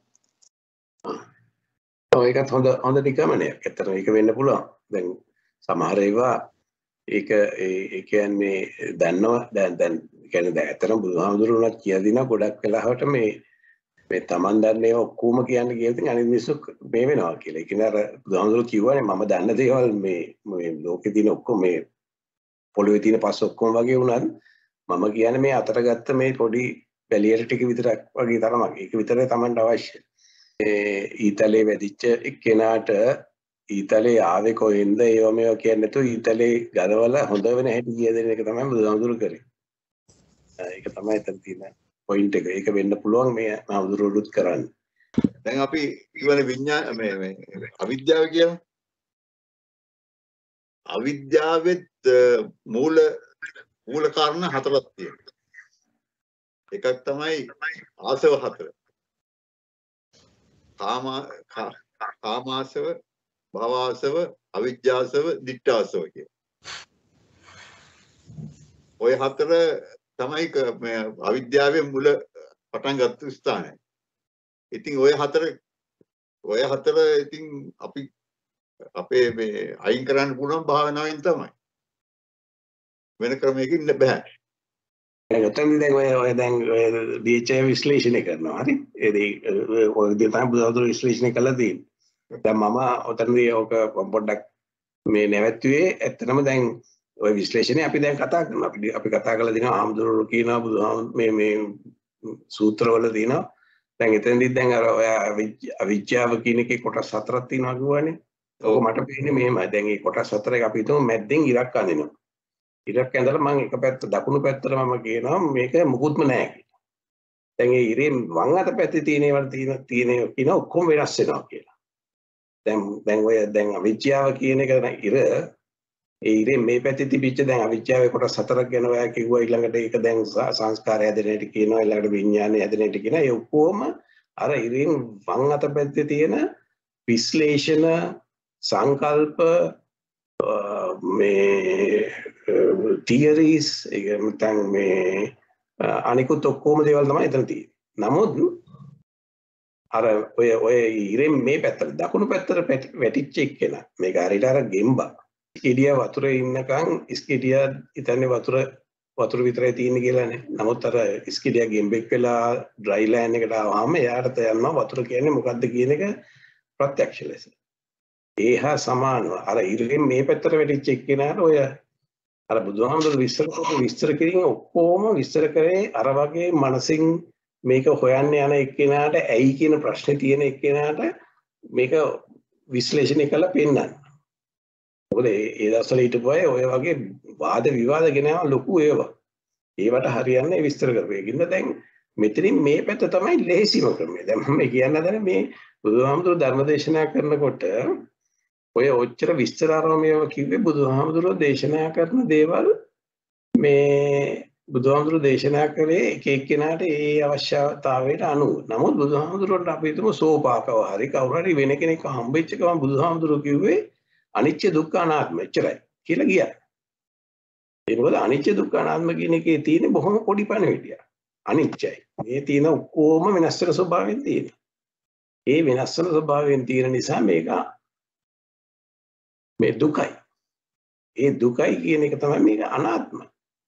ඒකත් හොඳ නිගමනයක්. ඇත්තටම ඒක වෙන්න පුළුවන්. දැන් සමහර ඒවා ඒක ඒ කියන්නේ දන්නවා දැන් කියන්නේ දැන් ඇත්තටම බුදුහාමුදුරුවෝත් කියලා දිනා ගොඩක් වෙලාවට මේ තමන් දන්නේ ඔක්කොම කියන්නේ කියලා ඉතින් අනිත් මිනිස්සු මේ වෙනවා කියලා. ඒ කියන්නේ අර බුදුහාමුදුරුවෝ කියවනේ මම දන්න දේවල් මේ ලෝකේ තියෙන ඔක්කොම මේ පොළොවේ තියෙන පස් ඔක්කොම වගේ වුණත් මම කියන්නේ මේ අතර ගත්ත මේ පොඩි බැලියට ටික විතරක් වගේ තරමක්. ඒක විතරයි Tamanට අවශ්‍ය. ඊතලේ වැදිච්ච එක්කෙනාට ඊතලේ ආවේ කොහෙන්ද ඒව මේව කියන්නේ නැතුව ඊතලේ ගලවල හොඳ වෙන හැටි කියන එක තමයි බුදුහාමුදුරුවෝ කරේ. ඒක තමයි එතන තියෙන පොයින්ට් එක. ඒක වෙන්න පුළුවන් මේ හාමුදුරුවෝත් කරන්නේ. දැන් අපි කියවනේ විඥාන මේ අවිද්‍යාව කියලා. අවිද්‍යාවෙත් මූල කාරණා හතරක් තියෙනවා. එකක් තමයි ආසව හතර. කාමාසව, භවආසව, අවිජ්ජාසව, දිට්ඨාසව කිය. ඔය හතර තමයි මේ අවිද්‍යාවේ මුල පටන් ගත්ත ස්ථානය. ඉතින් ඔය හතර ඉතින් අපි අපේ මේ අයින් කරන්න පුළුවන් භාවනාවෙන් තමයි. වෙන ක්‍රමයකින් බෑ. එතනදී දැන් ඔය දැන් DHA විශ්ලේෂණය කරනවා හරි. ඔය විදිහට තමයි බුදුහාමුදුරුවෝ විශ්ලේෂණය කළා තියෙන්නේ. දැන් මම ඔතනදී ඔක පොඩ්ඩක් මේ නැවැත්තුවේ ඇත්තටම දැන් ඔය විශ්ලේෂණය අපි දැන් කතා කරනවා. අපි කතා කරලා දිනවා ආම්දුරු කියනවා බුදුහාමුදුරුවෝ මේ සූත්‍රවල තියෙනවා. දැන් එතනදී දැන් අර ඔය අවිජ්ජාව කියන එකේ කොටස් හතරක් තියෙනවා කියවනේ. ඔක මට පේන්නේ මෙහෙමයි. දැන් මේ කොටස් හතරක අපි හිතමු මැද්දෙන් ඉරක් අඳිනවා. ඉරක් ඇඳලා මම එක පැත්ත දකුණු පැත්තට මම කියනවා මේක මුකුත්ම නැහැ කියලා. දැන් ඒ ඉරේ වම් අත පැත්තේ තියෙන කියන ඔක්කොම වෙනස් වෙනවා කියලා. දැන් ඔය දැන් අවිජ්ජාව කියන එක ඉර ඒ ඉරේ මේ පැත්තේ තිබිච්ච දැන් අවිජ්ජාවේ කොටස් හතරක් ගැන ඔයා කිව්වා ඊළඟට ඒක දැන් සංස්කාරය හැදෙන හැටි කියනවා ඊළඟට විඥානය හැදෙන හැටි කියනවා ඒ ඔක්කොම අර ඉරෙන් වම් අත පැත්තේ තියෙන විශ්ලේෂණ සංකල්ප මේ theories ඒක නැත්නම් මේ අනිකුත් ඔක්කොම දේවල් තමයි එතන තියෙන්නේ. නමුත් අර ඔය ඉරෙන් මේ පැත්තට දකුණු පැත්තට වැටිච්ච එක්කෙනා මේක හරියට අර ගෙම්බා ඉස්කෙඩිය වතුරේ ඉන්නකන් ඉස්කෙඩිය ඉතින්නේ වතුර විතරයි තියෙන්නේ කියලානේ. නමුත් අර ඉස්කෙඩිය ගෙම්බෙක් වෙලා ඩ්‍රයි ලෑන්ඩ් එකට ආවම එයාට යනවා වතුර කියන්නේ මොකද්ද කියන එක ප්‍රත්‍යක්ෂ ලෙස. ඒහා සමානව අර ඉරෙන් මේ පැත්තට වැටිච්ච එක්කෙනාට ඔය අර බුදුහාමුදුරුවෝ විස්තර කිරීම ඔක්කොම විස්තර කරේ අර වගේ මනසින් මේක හොයන්න යන එක්කෙනාට ඇයි කියන ප්‍රශ්නේ තියෙන එක්කෙනාට මේක විශ්ලේෂණය කරලා පෙන්නන්න. මොකද ඒ දවස්වල හිටපු අය ඔය වගේ වාද විවාද ගෙනාව ලොකු ඒවා. ඒවට හරියන්නේ විස්තර කරපේකින්ද දැන් මෙතනින් මේ පැත්ත තමයි ලේසිම ක්‍රමය. දැන් මම කියන්න හදන මේ බුදුහාමුදුරුවෝ ධර්ම දේශනා කරනකොට ඔය ඔච්චර විස්තරාරෝමයව කිව්වේ බුදුහාමුදුරුවෝ දේශනා කරන දේවල් මේ බුදුහාමුදුරුවෝ දේශනා කරේ එක එක්කෙනාට ඒ අවශ්‍යතාවයට අනුව. නමුත් බුදුහාමුදුරුවන්ට අපි හිතමු සෝපාකව හරි කවුරු හරි වෙන කෙනෙක් හම්බෙච්ච ගමන් බුදුහාමුදුරුවෝ කිව්වේ අනිච්ච දුක්ඛ අනාත්ම එච්චරයි කියලා ගියා. ඒ මොකද අනිච්ච දුක්ඛ අනාත්ම කියන එකේ තියෙන බොහොම පොඩි පණිවිඩයක්. අනිච්චයි. මේ තියෙන ඔක්කොම වෙනස් වෙන ස්වභාවයෙන් තියෙන. ඒ වෙනස් වෙන ස්වභාවයෙන් තියෙන නිසා මේක මේ දුකයි. ඒ දුකයි කියන එක තමයි මේක අනාත්ම.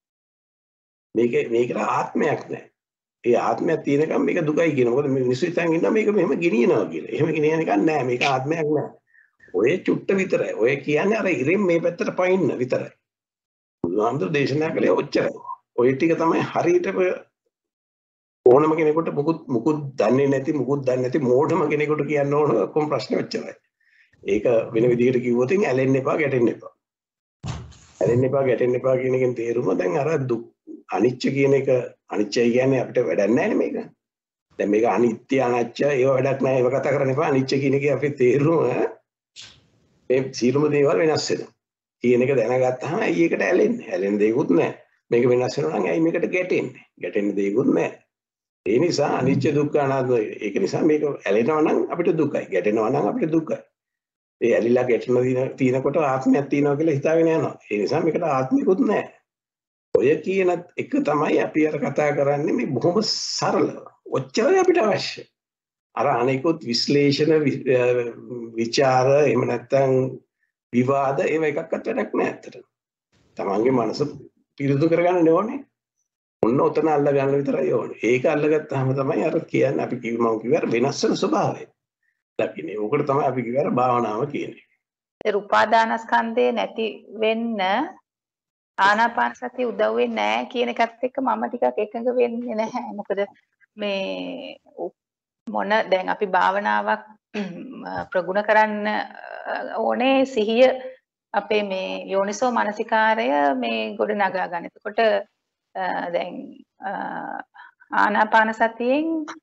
මේකට ආත්මයක් නැහැ. ඒ ආත්මයක් තියෙනකම් මේක දුකයි කියන. මොකද මිනිස්සු හිතන් ඉන්නවා මේක මෙහෙම ගෙනියනවා කියලා. එහෙම ගෙනියන එකක් නැහැ. මේක ආත්මයක් නැහැ. ඔය චුට්ට විතරයි. ඔය කියන්නේ අර ඉරෙන් මේ පැත්තට පයින්න විතරයි. බුදුහාමුදුරු දේශනා කළේ ඔච්චරයි. ඔය ටික තමයි හරියට ඕනම කෙනෙකුට මුකුත් දන්නේ නැති මෝඩම කෙනෙකුට කියන්න ඕන කොම් ප්‍රශ්නේ ඔච්චරයි. ඒක වෙන විදිහකට කිව්වොත් ඇලෙන්න එපා ගැටෙන්න එපා. ඇලෙන්න එපා ගැටෙන්න එපා කියන එකෙන් තේරුම දැන් අර දුක් අනිච්ච කියන එක අනිච්චයි කියන්නේ අපිට වැඩක් නැහැ නේ මේක. දැන් මේක අනිත්‍ය අනච්ච ඒව වැඩක් නැහැ. ඒව කතා කරන්න එපා. අනිච්ච කියන එකේ අපේ තේරුම මේ සියලුම දේවල් වෙනස් වෙනවා. කියන එක දැනගත්තාම ඇයි ඒකට ඇලෙන්නේ? ඇලෙන්න දෙයක්වත් නැහැ. මේක වෙනස් වෙනවා නම් ඇයි මේකට ගැටෙන්නේ? ගැටෙන්න දෙයක්වත් නැහැ. ඒ නිසා අනිච්ච දුක්ඛ අනාත්ම ඒක නිසා මේක ඇලෙනවා නම් අපිට දුකයි. ගැටෙනවා නම් අපිට දුකයි. ඒ ඇලිලා ගැටෙන තියෙනකොට ආත්මයක් තියෙනවා කියලා හිතාගෙන යනවා. ඒ නිසා මේකට ආත්මිකුත් නැහැ. ඔය කියන එක තමයි අපි අර කතා කරන්නේ මේ බොහොම සරලව. ඔච්චරයි අපිට අවශ්‍ය. අර අනිකුත් විශ්ලේෂණ විචාර එහෙම නැත්නම් විවාද ඒව එකක්වත් වැඩක් නැහැ ඇත්තට. තමන්ගේ මනස පිරිසුදු කරගන්න ඕනේ. ඔන්න ඔතන අල්ල ගන්න විතරයි ඕනේ. ඒක අල්ලගත්තාම තමයි අර කියන්නේ අපි මම කිව්වා වෙනස් වෙන ස්වභාවය. දකින්නේ. ඕකට තමයි අපි කිව්වා භාවනාව කියන්නේ. ඒ උපාදානස්කන්ධේ නැති වෙන්න ආනාපාන සතිය උදව් වෙන්නේ නැහැ කියන එකත් එක්ක මම ටිකක් එකඟ වෙන්නේ නැහැ. මොකද මේ මොන දැන් අපි භාවනාවක් ප්‍රගුණ කරන්න ඕනේ සිහිය අපේ මේ යෝනිසෝ මනසිකාරය මේ ගොඩ නගා ගන්න. එතකොට දැන් ආනාපාන සතියෙන්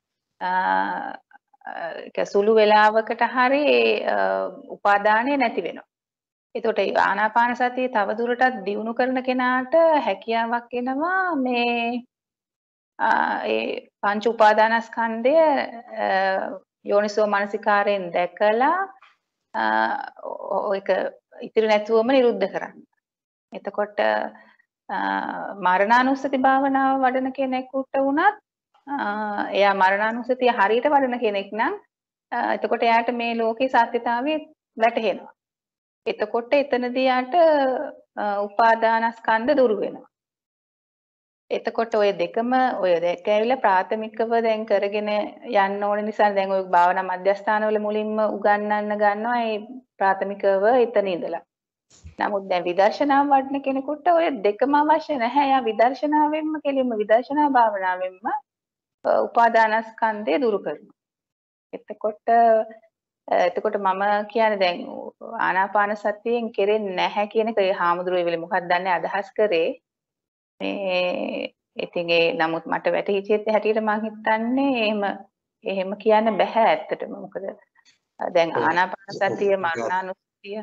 සුළු වෙලාවකට හරි උපාදානය නැති වෙනවා. එතකොට ආනාපාන සතිය තව දුරටත් දියුණු කරන කෙනාට හැකියාවක් එනවා මේ ඒ පංච උපාදානස්කන්ධය යෝනිසෝ මනසිකාරයෙන් දැකලා ඒක ඉතිරි නැතුවම නිරුද්ධ කරන්න. එතකොට මරණානුස්සති භාවනාව වඩන කෙනෙකුට වුණත් එයා මරණානුස්සතිය හරියට වඩන කෙනෙක් නම් එතකොට එයාට මේ ලෝකේ සත්‍යතාවය වැටහෙනවා. එතකොට එතනදී යාට උපාදානස්කන්ධ දුරු වෙනවා. එතකොට ඔය දෙකම ඔය දෙක ඇවිල්ලා ප්‍රාථමිකව දැන් කරගෙන යන්න ඕන නිසා දැන් ඔය භාවනා මධ්‍යස්ථානවල මුලින්ම උගන්වන්න ගන්නවා ඒ ප්‍රාථමිකව එතන ඉඳලා. නමුත් දැන් විදර්ශනාව වඩන කෙනෙකුට ඔය දෙකම අවශ්‍ය නැහැ. එයා විදර්ශනාවෙන්ම කෙලින්ම විදර්ශනා භාවනාවෙන්ම උපාදානස්කන්ධය දුරු කරනවා. එතකොට මම කියන්නේ දැන් ආනාපාන සතියෙන් කෙරෙන්නේ නැහැ කියන එක ඒ හාමුදුරුවෝ වෙලෙ මොකක්ද දන්නේ අදහස් කරේ. මේ ඉතින් ඒ නමුත් මට වැටහිච්ච හැටියට මම හිතන්නේ එහෙම කියන්න බෑ ඇත්තටම. මොකද දැන් ආනාපාන සතිය මරණානුස්සතිය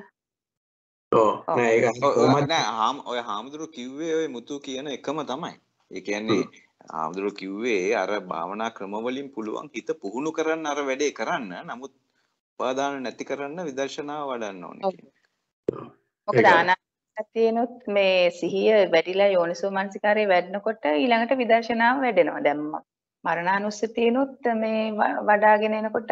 නෑ ඒක කොහොමද ඔය හාමුදුරුවෝ කිව්වේ ඔය මුතු කියන එකම තමයි. ඒ කියන්නේ හාමුදුරුවෝ කිව්වේ අර භාවනා ක්‍රම වලින් පුළුවන් හිත පුහුණු කරන්න අර වැඩේ කරන්න. නමුත් උපාදාන නැති කරන්න විදර්ශනාව වඩන්න ඕනේ කියන්නේ. මොකද ආනාපානසතියනොත් මේ සිහිය වැඩිලා යෝනිසෝ මනසිකාරයේ වැඩනකොට ඊළඟට විදර්ශනාව වැඩෙනවා. දැන් මරණානුස්සතියනොත් මේ වඩාගෙන එනකොට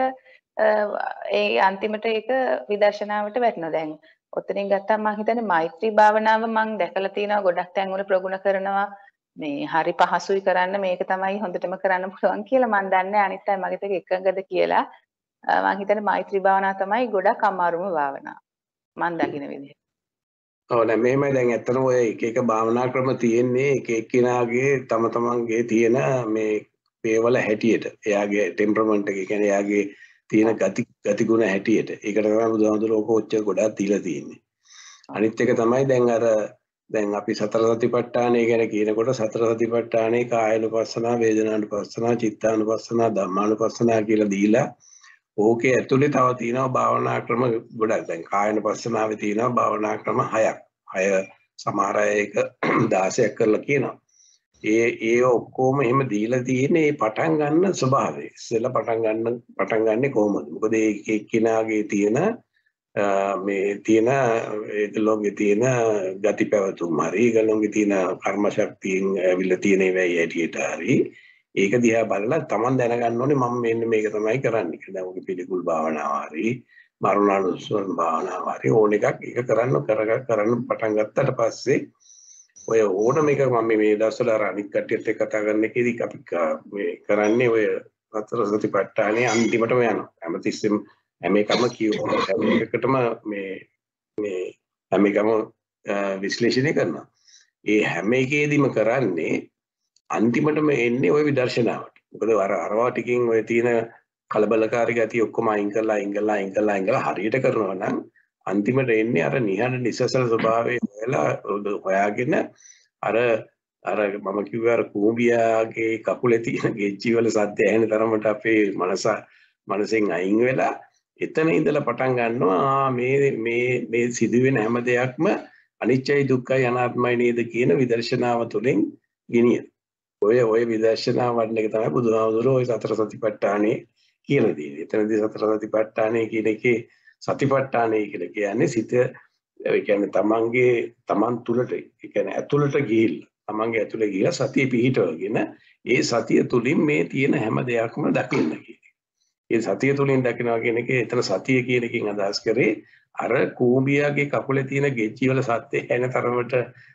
ඒ අන්තිමට ඒක විදර්ශනාවට වැටෙනවා. දැන් ඔතනින් ගත්තාම මම හිතන්නේ මෛත්‍රී භාවනාව මම දැකලා තියෙනවා ගොඩක් තැන්වල ප්‍රගුණ කරනවා. මේ හරි පහසුයි කරන්න මේක තමයි හොඳටම කරන්න පුළුවන් කියලා මම දන්නේ අනිත් අය මගෙත් එකඟද කියලා. මම හිතන්නේ මෛත්‍රී භාවනාව තමයි ගොඩක් අමාරුම භාවනාව. මම දකින විදිහට. ඔව් නෑ මෙහෙමයි දැන් ඇත්තටම ඔය එක එක භාවනා ක්‍රම තියෙන්නේ එක එක්කිනාගේ තම තමන්ගේ තියෙන මේ වේවල හැටියට. එයාගේ ටෙම්පරමන්ට් එක කියන්නේ එයාගේ තියෙන ගති ගුණ හැටියට. ඒකට තමයි බුදුහාමුදුරුවෝ කොච්චර ගොඩක් දීලා තියෙන්නේ. අනිත් එක තමයි දැන් අපි සතර සතිපට්ඨානය ගැන කියනකොට සතර සතිපට්ඨානේ කායනුපස්සනා, වේදනානුපස්සනා, චිත්තානුපස්සනා, ධම්මානුපස්සනා කියලා දීලා ඕකේ ඇතුලේ තව තියෙනවා භාවනා ක්‍රම ගොඩක්. දැන් කායනුපස්සනාවේ තියෙනවා භාවනා ක්‍රම 6ක්. 6 සමහර අය ඒක 16ක් කරලා කියනවා. ඒ ඔක්කොම එහෙම දීලා තියෙන්නේ මේ පටන් ගන්න ස්වභාවය. ඉස්සෙල්ලා පටන් ගන්නෙ කොහොමද? මොකද ඒ එක්කිනාගේ තියෙන මේ තියෙන ඒගොල්ලෝගේ තියෙන ගති පැවතුම් හරි ඒගොල්ලෝගේ තියෙන කර්ම ශක්තියෙන් ඇවිල්ලා තියෙන ඒවායි ඇටියට හරි ඒක දිහා බලලා Taman දැනගන්න ඕනේ මම මෙන්න මේක තමයි කරන්නේ කියලා. දැන් ඔගේ පිළිකුල් භාවනාව හරි මරණානුස්සති භාවනාව හරි ඕන එකක් ඒක කරන්න පටන් ගත්තට පස්සේ ඔය ඕනම එකක් මම මේ දවස්වල අර අනිත් කට්ටියත් එක්ක කතා කරන එකේදී අපි මේ කරන්නේ ඔය සතර සතිපට්ඨානේ අන්තිමටම යනවා. හැමතිස්සෙම හැම එකම කියවනවා. හැම එකකටම මේ හැම එකම විශ්ලේෂණය කරනවා. ඒ හැම එකේදීම කරන්නේ අන්තිමටම එන්නේ ওই විදර්ශනාවට. මොකද අරවා ටිකෙන් ඔය තියෙන කලබලකාරී ගතිය ඔක්කොම අයින් කරලා හරියට කරනවා නම් අන්තිමට එන්නේ අර නිහඬ නිසසල ස්වභාවය හොයාගෙන අර මම කිව්වා අර කූඹියාගේ කකුලේ තියෙන ගෙච්චි වල සද්ද ඇහෙන තරමට අපේ මනසෙන් අයින් වෙලා එතන ඉඳලා පටන් ගන්නවා මේ සිදුවෙන හැම දෙයක්ම අනිත්‍යයි දුක්ඛයි අනාත්මයි නේද කියන විදර්ශනාව තුළින් ගෙනියන. ඔය විදර්ශනාව වඩන එක තමයි බුදුහාමුදුරුවෝ ඔය සතර සතිපට්ඨානේ කියලා දෙන්නේ. එතනදී සතර සතිපට්ඨානේ කියන එකේ සතිපට්ඨානේ කියලා කියන්නේ සිත ඒ කියන්නේ තමන් තුළට ඒ කියන්නේ ඇතුළට ගිහිල්ලා තමන්ගේ ඇතුළේ ගිහිල්ලා සතිය පිහිටවගෙන ඒ සතිය තුළින් මේ තියෙන හැම දෙයක්ම දකින්න කියන එක. ඒ සතිය තුළින් දකිනවා කියන එකේ එතන සතිය කියන එකකින් අදහස් කරේ අර කූඹියාගේ කකුලේ තියෙන ගෙච්චි වල සත්‍ය ඇහෙන තරමට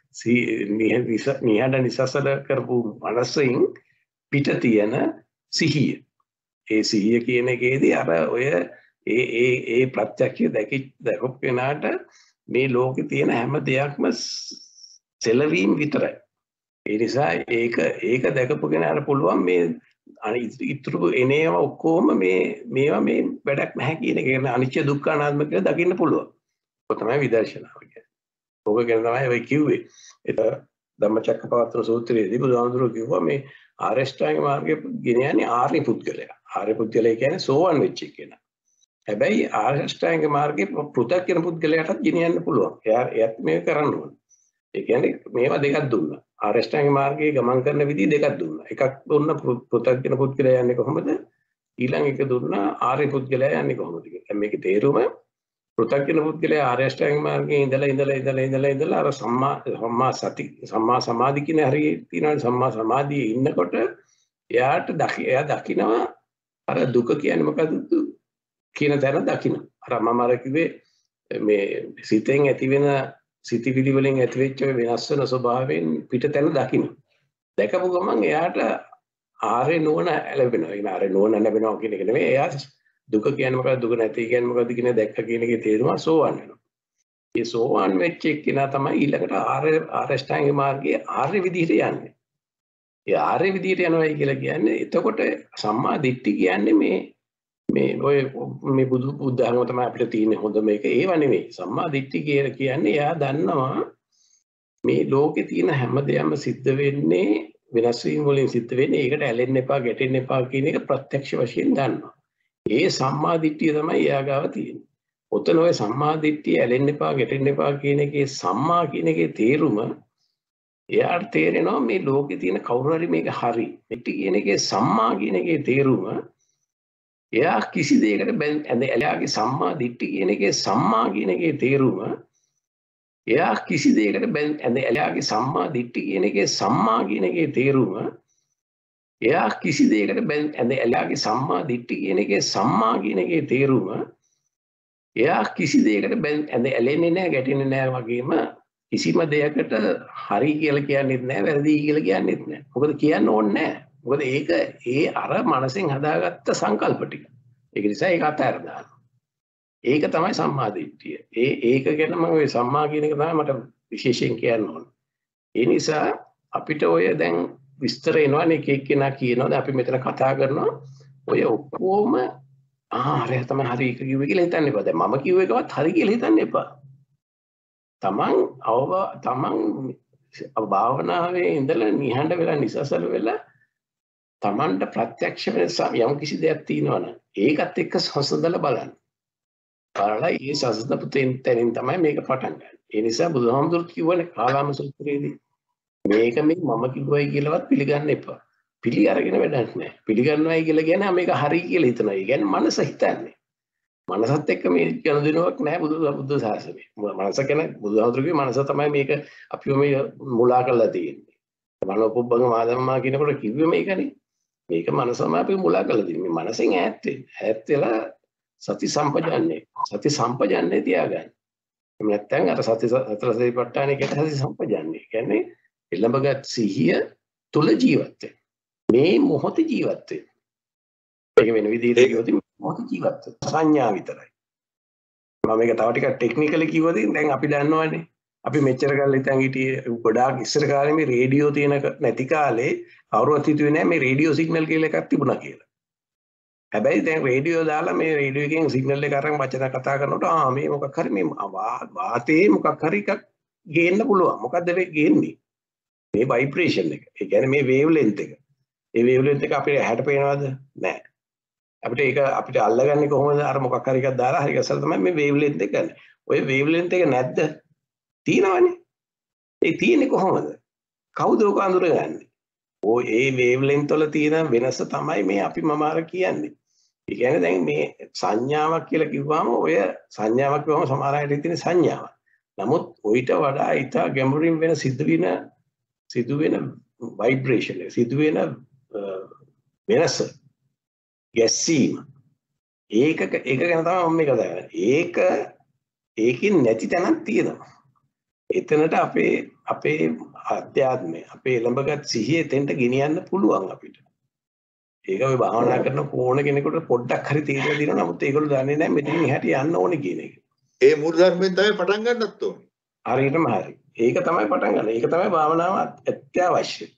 නිහඬ නිසසල කරපු මනසින් පිට තියෙන සිහිය. ඒ සිහිය කියන එකේදී අර ඔය ඒ ප්‍රත්‍යක්ෂය දැකපු කෙනාට මේ ලෝකේ තියෙන හැම දෙයක්ම සෙලවීම විතරයි. ඒ නිසා ඒක දැකපු කෙනාට පුළුවන් මේ ඉතුරු එනේවා ඔක්කොම මේවා මේ වැඩක් නැහැ කියන එක කියන අනිත්‍ය දුක්ඛ අනාත්ම කියලා දකින්න පුළුවන්. ඒක තමයි විදර්ශනාව කියන්නේ. ඕක ගැන තමයි ඔය කිව්වේ. ඒක ධම්මචක්කපවත්තන සූත්‍රයේදී බුදුහාමුදුරුවෝ කිව්වා මේ ආරෂ්ඨාංග මාර්ගයේ ගෙන යන්නේ ආර්ය පුද්ගලයා. ආර්ය පුද්ගලයා කියන්නේ සෝවන් වෙච්ච කෙනා. හැබැයි ආරෂ්ඨාංග මාර්ගයේ පෘථග්ජන පුද්ගලයාටත් ගෙන යන්න පුළුවන්. එයාත් මේක කරන්න ඕනේ. ඒ කියන්නේ මේවා දෙකක් දුන්නා. ආරෂ්ඨාංග මාර්ගයේ ගමන් කරන විදිහ දෙකක් දුන්නා. එකක් දුන්න පෘථග්ජන පුද්ගලයා යන්නේ කොහොමද? ඊළඟ එක දුන්නා ආර්ය පුද්ගලයා යන්නේ කොහොමද කියලා. මේකේ තේරුම පෘථග්ජන පුද්ගලයා ආර්ය අෂ්ටාංගික මාර්ගයේ ඉඳලා අර සම්මා සමාධි කියන හරිය තියෙනවා. සම්මා සමාධියේ ඉන්නකොට එයා දකිනවා අර දුක කියන්නේ මොකද්ද කියන තැන දකිනවා. අර මම අර කිව්වේ මේ සිතෙන් ඇති වෙන සිතිවිලි වලින් ඇති වෙච්ච වෙනස් වෙන ස්වභාවයෙන් පිටතැන දකිනවා. දැකපු ගමන් එයාට ආර්ය නුවණ ලැබෙනවා. ඒ ආර්ය නුවණ ලැබෙනවා කියන එක නෙමෙයි. එයා දුක කියන්නේ මොකක්ද, දුක නැති කියන්නේ මොකක්ද කියන දැක්ක කියන එකේ තේරුම සෝවන් වෙනවා. මේ සෝවන් වෙච්ච එක්කෙනා තමයි ඊළඟට ආර්ය අෂ්ටාංගික මාර්ගයේ ආර්ය විදිහට යන්නේ. ඒ ආර්ය විදිහට යනවා කියලා කියන්නේ එතකොට සම්මා දිට්ඨි කියන්නේ මේ බුද්ධ ධර්ම තමයි අපිට තියෙන හොඳ මේක. ඒව නෙමෙයි. සම්මා දිට්ඨි කියන්නේ එයා දන්නවා මේ ලෝකේ තියෙන හැම දෙයක්ම සිද්ධ වෙන්නේ වෙනස් වීම වලින් සිද්ධ වෙන්නේ. ඒකට ඇලෙන්න එපා, ගැටෙන්න එපා කියන එක ප්‍රත්‍යක්ෂ වශයෙන් දන්නවා. ඒ සම්මා දිට්ඨිය තමයි එයා ගාව තියෙන්නේ. ඔතන ඔය සම්මා දිට්ඨිය ඇලෙන්න එපා, ගැටෙන්න එපා කියන එකේ සම්මා කියන එකේ තේරුම එයාට තේරෙනවා මේ ලෝකේ තියෙන කවුරු හරි මේක හරි. දිට්ඨි කියන එකේ සම්මා කියන එකේ තේරුම එයා කිසි දෙයකට එයාගේ සම්මා දිට්ඨි කියන එකේ සම්මා කියන එකේ තේරුම එයා කිසි දෙයකට එයාගේ සම්මා දිට්ඨි කියන එකේ සම්මා කියන එකේ තේරුම එයා කිසි දෙයකට එයාගේ සම්මා දිට්ඨි කියන එකේ සම්මා කියන එකේ තේරුම එයා කිසි දෙයකට ඇලෙන්නේ නැහැ, ගැටෙන්නේ නැහැ වගේම කිසිම දෙයකට හරි කියලා කියන්නෙත් නැහැ, වැරදි කියලා කියන්නෙත් නැහැ. මොකද කියන්න ඕනේ නැහැ. මොකද ඒක අර මනසෙන් හදාගත්ත සංකල්ප ටික. ඒක නිසා ඒක අතහැර දානවා. ඒක තමයි සම්මා දිට්ඨිය. ඒක ගැන මම ඔය සම්මා කියන එක තමයි මට විශේෂයෙන් කියන්න ඕන. ඒ නිසා අපිට ඔය දැන් විස්තර එනවනේ එක එක්කෙනා කියනවා. දැන් අපි මෙතන කතා කරනවා. ඔය ඔක්කොම හරි තමයි හරි කිව්වේ කියලා හිතන්න එපා. දැන් මම කිව්ව එකවත් හරි කියලා හිතන්න එපා. තමන් භාවනාවේ ඉඳලා නිහඬ වෙලා නිසසල වෙලා තමන්ට ප්‍රත්‍යක්ෂ වෙන යම් කිසි දෙයක් තියෙනවනේ ඒකත් එක්ක සංසඳලා බලන්න. බලලා ඒ සංසඳපු තැනින් තමයි මේක පටන් ගන්න. ඒ නිසා බුදුහාමුදුරුවෝ කිව්වනේ කාලාම සූත්‍රයේදී මේක මේ මම කිව්වයි කියලාවත් පිළිගන්න එපා. පිළි අරගෙන වැඩක් නැහැ. පිළිගන්නවයි කියලා කියන්නේ මේක හරි කියලා හිතනවා. ඒ කියන්නේ මනස හිතන්නේ. මනසත් එක්ක මේ ගනුදෙනුවක් නැහැ බුද්ධ ශාසනයේ. මනස කියන්නේ බුදුහාමුදුරුවෝගේ මනස තමයි මේක අපිව මේ මුලා කරලා තියෙන්නේ. මනෝපුබ්බංග මාධම්මා කියනකොට කිව්වේ මේකනේ. මේක මනසම අපි මුලා කරලා තියෙන්නේ. මේ මනසෙන් ඈත් වෙලා සති සම්පජන්නේ තියාගන්න. එහෙම නැත්නම් අර සති සතර සතිපට්ඨානයේ කට සති සම්පජන්නේ. කියන්නේ එළඹගත් සිහිය තුල ජීවත් වෙන. මේ මොහොතේ ජීවත් වෙන. ඒක වෙන විදිහට කිව්වොත් මොහොතේ ජීවත් වෙන. සංඥා විතරයි. මම මේක තව ටිකක් ටෙක්නිකලි කිව්වොත් දැන් අපි දන්නවනේ. අපි මෙච්චර කාලෙ ඉතින් හිටියේ ගොඩාක් ඉස්සර කාලේ මේ රේඩියෝ තියෙන නැති කාලේ කවුරුවත් හිතුවේ නැහැ මේ රේඩියෝ සිග්නල් කියලා එකක් තිබුණා කියලා. හැබැයි දැන් රේඩියෝ දාලා මේ රේඩියෝ එකෙන් සිග්නල් එක අරන් වචන කතා කරනකොට මේ මොකක් හරි මේ වාතයේ මොකක් හරි එකක් ගේන්න පුළුවන්. මොකද්ද මේ ගේන්නේ? මේ ভাইබ්‍රේෂන් එක. ඒ කියන්නේ මේ වේව් ලෙන්ත් එක. ඒ වේව් ලෙන්ත් එක අපිට ඇහැට පේනවද? නැහැ. අපිට අල්ලගන්නේ කොහොමද? අර මොකක් හරි එකක් දාලා හරි ගැසලා තමයි මේ වේව් ලෙන්ත් එක ගන්න. ඔය වේව් ලෙන්ත් එක නැද්ද? තියෙනවනේ. ඒ තියෙන්නේ කොහොමද? කවුද ඔක අඳුරගන්නේ? ඒ වේව් ලෙන්ත් වල තියෙන වෙනස තමයි මේ අපි මම අර කියන්නේ. ඒ කියන්නේ දැන් මේ සංඥාවක් කියලා කිව්වම ඔය සංඥාවක් කියවම සමහර අයට තියෙන සංඥාවක්. නමුත් ඔయిత වඩා ඊට ගැඹුරින් වෙන සිදුවෙන ভাইබ්‍රේෂන් එක සිදුවෙන වෙනස ගැස්සීම ඒක ගැන තමයි මම මේ කතා කරන්නේ. ඒකෙන් නැති තැනක් තියෙනවා. එතනට අපේ අධ්‍යාත්මය අපේ ළඹගත් සිහිය එතෙන්ට ගෙනියන්න පුළුවන් අපිට. ඒක ඔය භාවනා කරන ඕන කෙනෙකුට පොඩ්ඩක් හරි තේරෙලා දිනවා. නමුත් ඒගොල්ලෝ දන්නේ නැහැ මෙතනින් එහාට යන්න ඕනේ කියන එක. ඒ මූල ධර්මයෙන් තමයි පටන් ගන්නත් ඕනේ. හරියටම හරි. ඒක තමයි පටන් ගන්න. ඒක තමයි භාවනාව අත්‍යවශ්‍ය.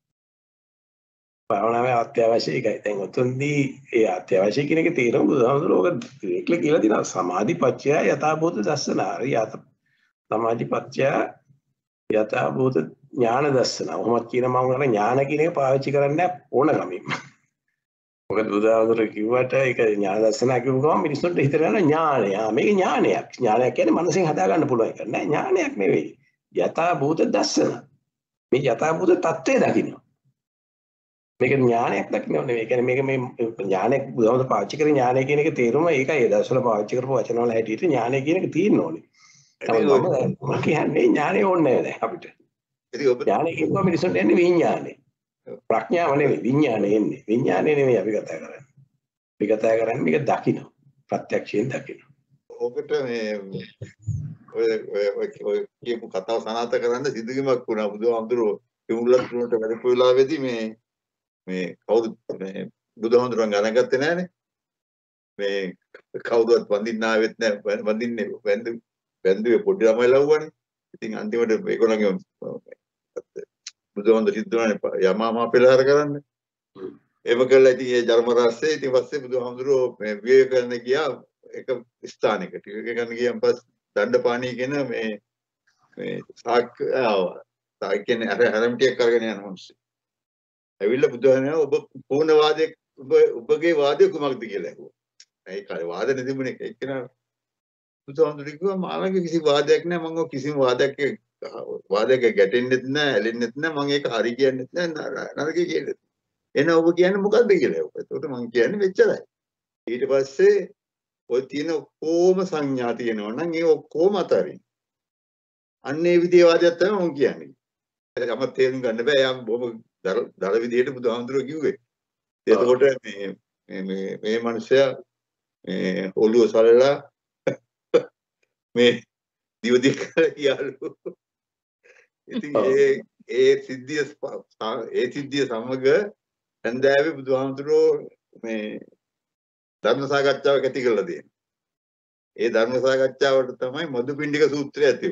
භාවනාවේ අත්‍යවශ්‍ය එකයි. දැන් ඔතනදී ඒ අත්‍යවශ්‍ය කියන එක තේරුම් බුදුහාමුදුරුවෝ ඔක ඒකල කියලා දිනවා. සමාධිපච්චය යථාභූත දර්ශන. හරි සමාධිපච්චය යථාභූත ඥාන දර්ශන. ඔහොමත් කියන මම කරන්නේ ඥාන කියන එක පාවිච්චි කරන්නේ ඕන ගමින්. මොකද බුදුහාමුදුරුවෝ කිව්වට ඒක ඥාන දර්ශන කියපු ගමන් මිනිස්සුන්ට හිතෙනවා ඥානය. මේක ඥානයක්. ඥානයක් කියන්නේ මනසෙන් හදා ගන්න පුළුවන් එක නෑ. ඥානයක් නෙවෙයි. යථාභූත දර්ශන. මේ යථාභූත தත්ත්වය දකින්න. මේක ඥානයක් දක්නව නෙවෙයි. ඒ කියන්නේ මේක මේ ඥානයක් බුදුහාමුදුරුවෝ පාවිච්චි කරේ ඥානය කියන එක තේරුම ඒකයි. ඒ දවස්වල පාවිච්චි කරපු වචන වල හැටියට ඥානය කියන එක තියෙන්න ඕනේ. තමයි මම කියන්නේ ඥානය ඕනේ නැහැ අපිට. ඉතින් ඔබ ඥානය කියපුවා මිනිස්සුන්ට එන්නේ විඥානේ. ප්‍රඥාව නෙවෙයි විඥානේ එන්නේ. විඥානේ නෙවෙයි අපි කතා කරන්නේ. අපි කතා කරන්නේ මේක දකින්න. ප්‍රත්‍යක්ෂයෙන් දකින්න. ඔකට මේ ඔය කියපු කතාව සනාථ කරන්න සිදුවීමක් වුණා. බුදුහාමුදුරුවෝ කිමුල්ලත් තුනට වැඩපු වෙලාවේදී මේ කවුරු මේ බුදුහාමුදුරුවන් ගණන් ගත්තේ නැහනේ. මේ කවුරුවත් වඳින්න ආවෙත් නැහැ. වඳින්නේ වැන්දුවේ පොඩි ළමයි ලව්වනේ. ඉතින් අන්තිමට ඒගොල්ලන්ගේ බුදුහාමුදුරුවෝ සිද්ධුණානේ යමාමා පෙළහර කරන්න. එම කළා ඉතින් ඒ ජර්ම රාජ්‍යයේ ඉතින් පස්සේ බුදුහාමුදුරුවෝ මේ විවේක කරන්න ගියා එක ස්ථානයකට. විවේක කරන්න ගියන් පස්සේ දණ්ඩපාණී කියන මේ තාක් කියන්නේ අර හැරමිටියක් කරගෙන යන මිනිස්සු. ඇවිල්ලා බුදුහාමයා ඔබ පූර්ණ වාදයේ ඔබගේ වාදය කුමක්ද කියලා ඇහුවා. ඒ කාලේ වාද නැතිබුණේ එක්කෙනා බුදුහාමුදුරුවෝ කිව්වා මාළගේ කිසි වාදයක් නැහැ මම කිසිම වාදයක් ගැටෙන්නෙත් නැහැ ඇලෙන්නෙත් නැහැ මම ඒක හරි කියන්නෙත් නැහැ නරක කියන්නෙත්. එන ඔබ කියන්නේ මොකද්ද කියලා ඇහුවා. එතකොට මම කියන්නේ මෙච්චරයි. ඊට පස්සේ ඔය තියෙන ඔක්කොම සංඥා තියෙනවා නම් ඒ ඔක්කොම අතරින් අන්න ඒ විදිහේ වාදයක් තමයි මම කියන්නේ. ඒකම තේරුම් ගන්න බෑ. යාම බොහොම දර විදිහට බුදුහාමුදුරුවෝ කිව්වේ. එතකොට මේ මිනිස්සයා මේ ඔළුව සලලා මේ දිවදික් කරලා කියාලු. ඉතින් ඒ සිද්ධිය සමග හන්දෑවේ බුදුහාමුදුරුවෝ මේ ධර්ම සාකච්ඡාවක් ඇති කරලා තියෙනවා. ඒ ධර්ම සාකච්ඡාවට තමයි මදුපිණ්ඩික සූත්‍රය ඇති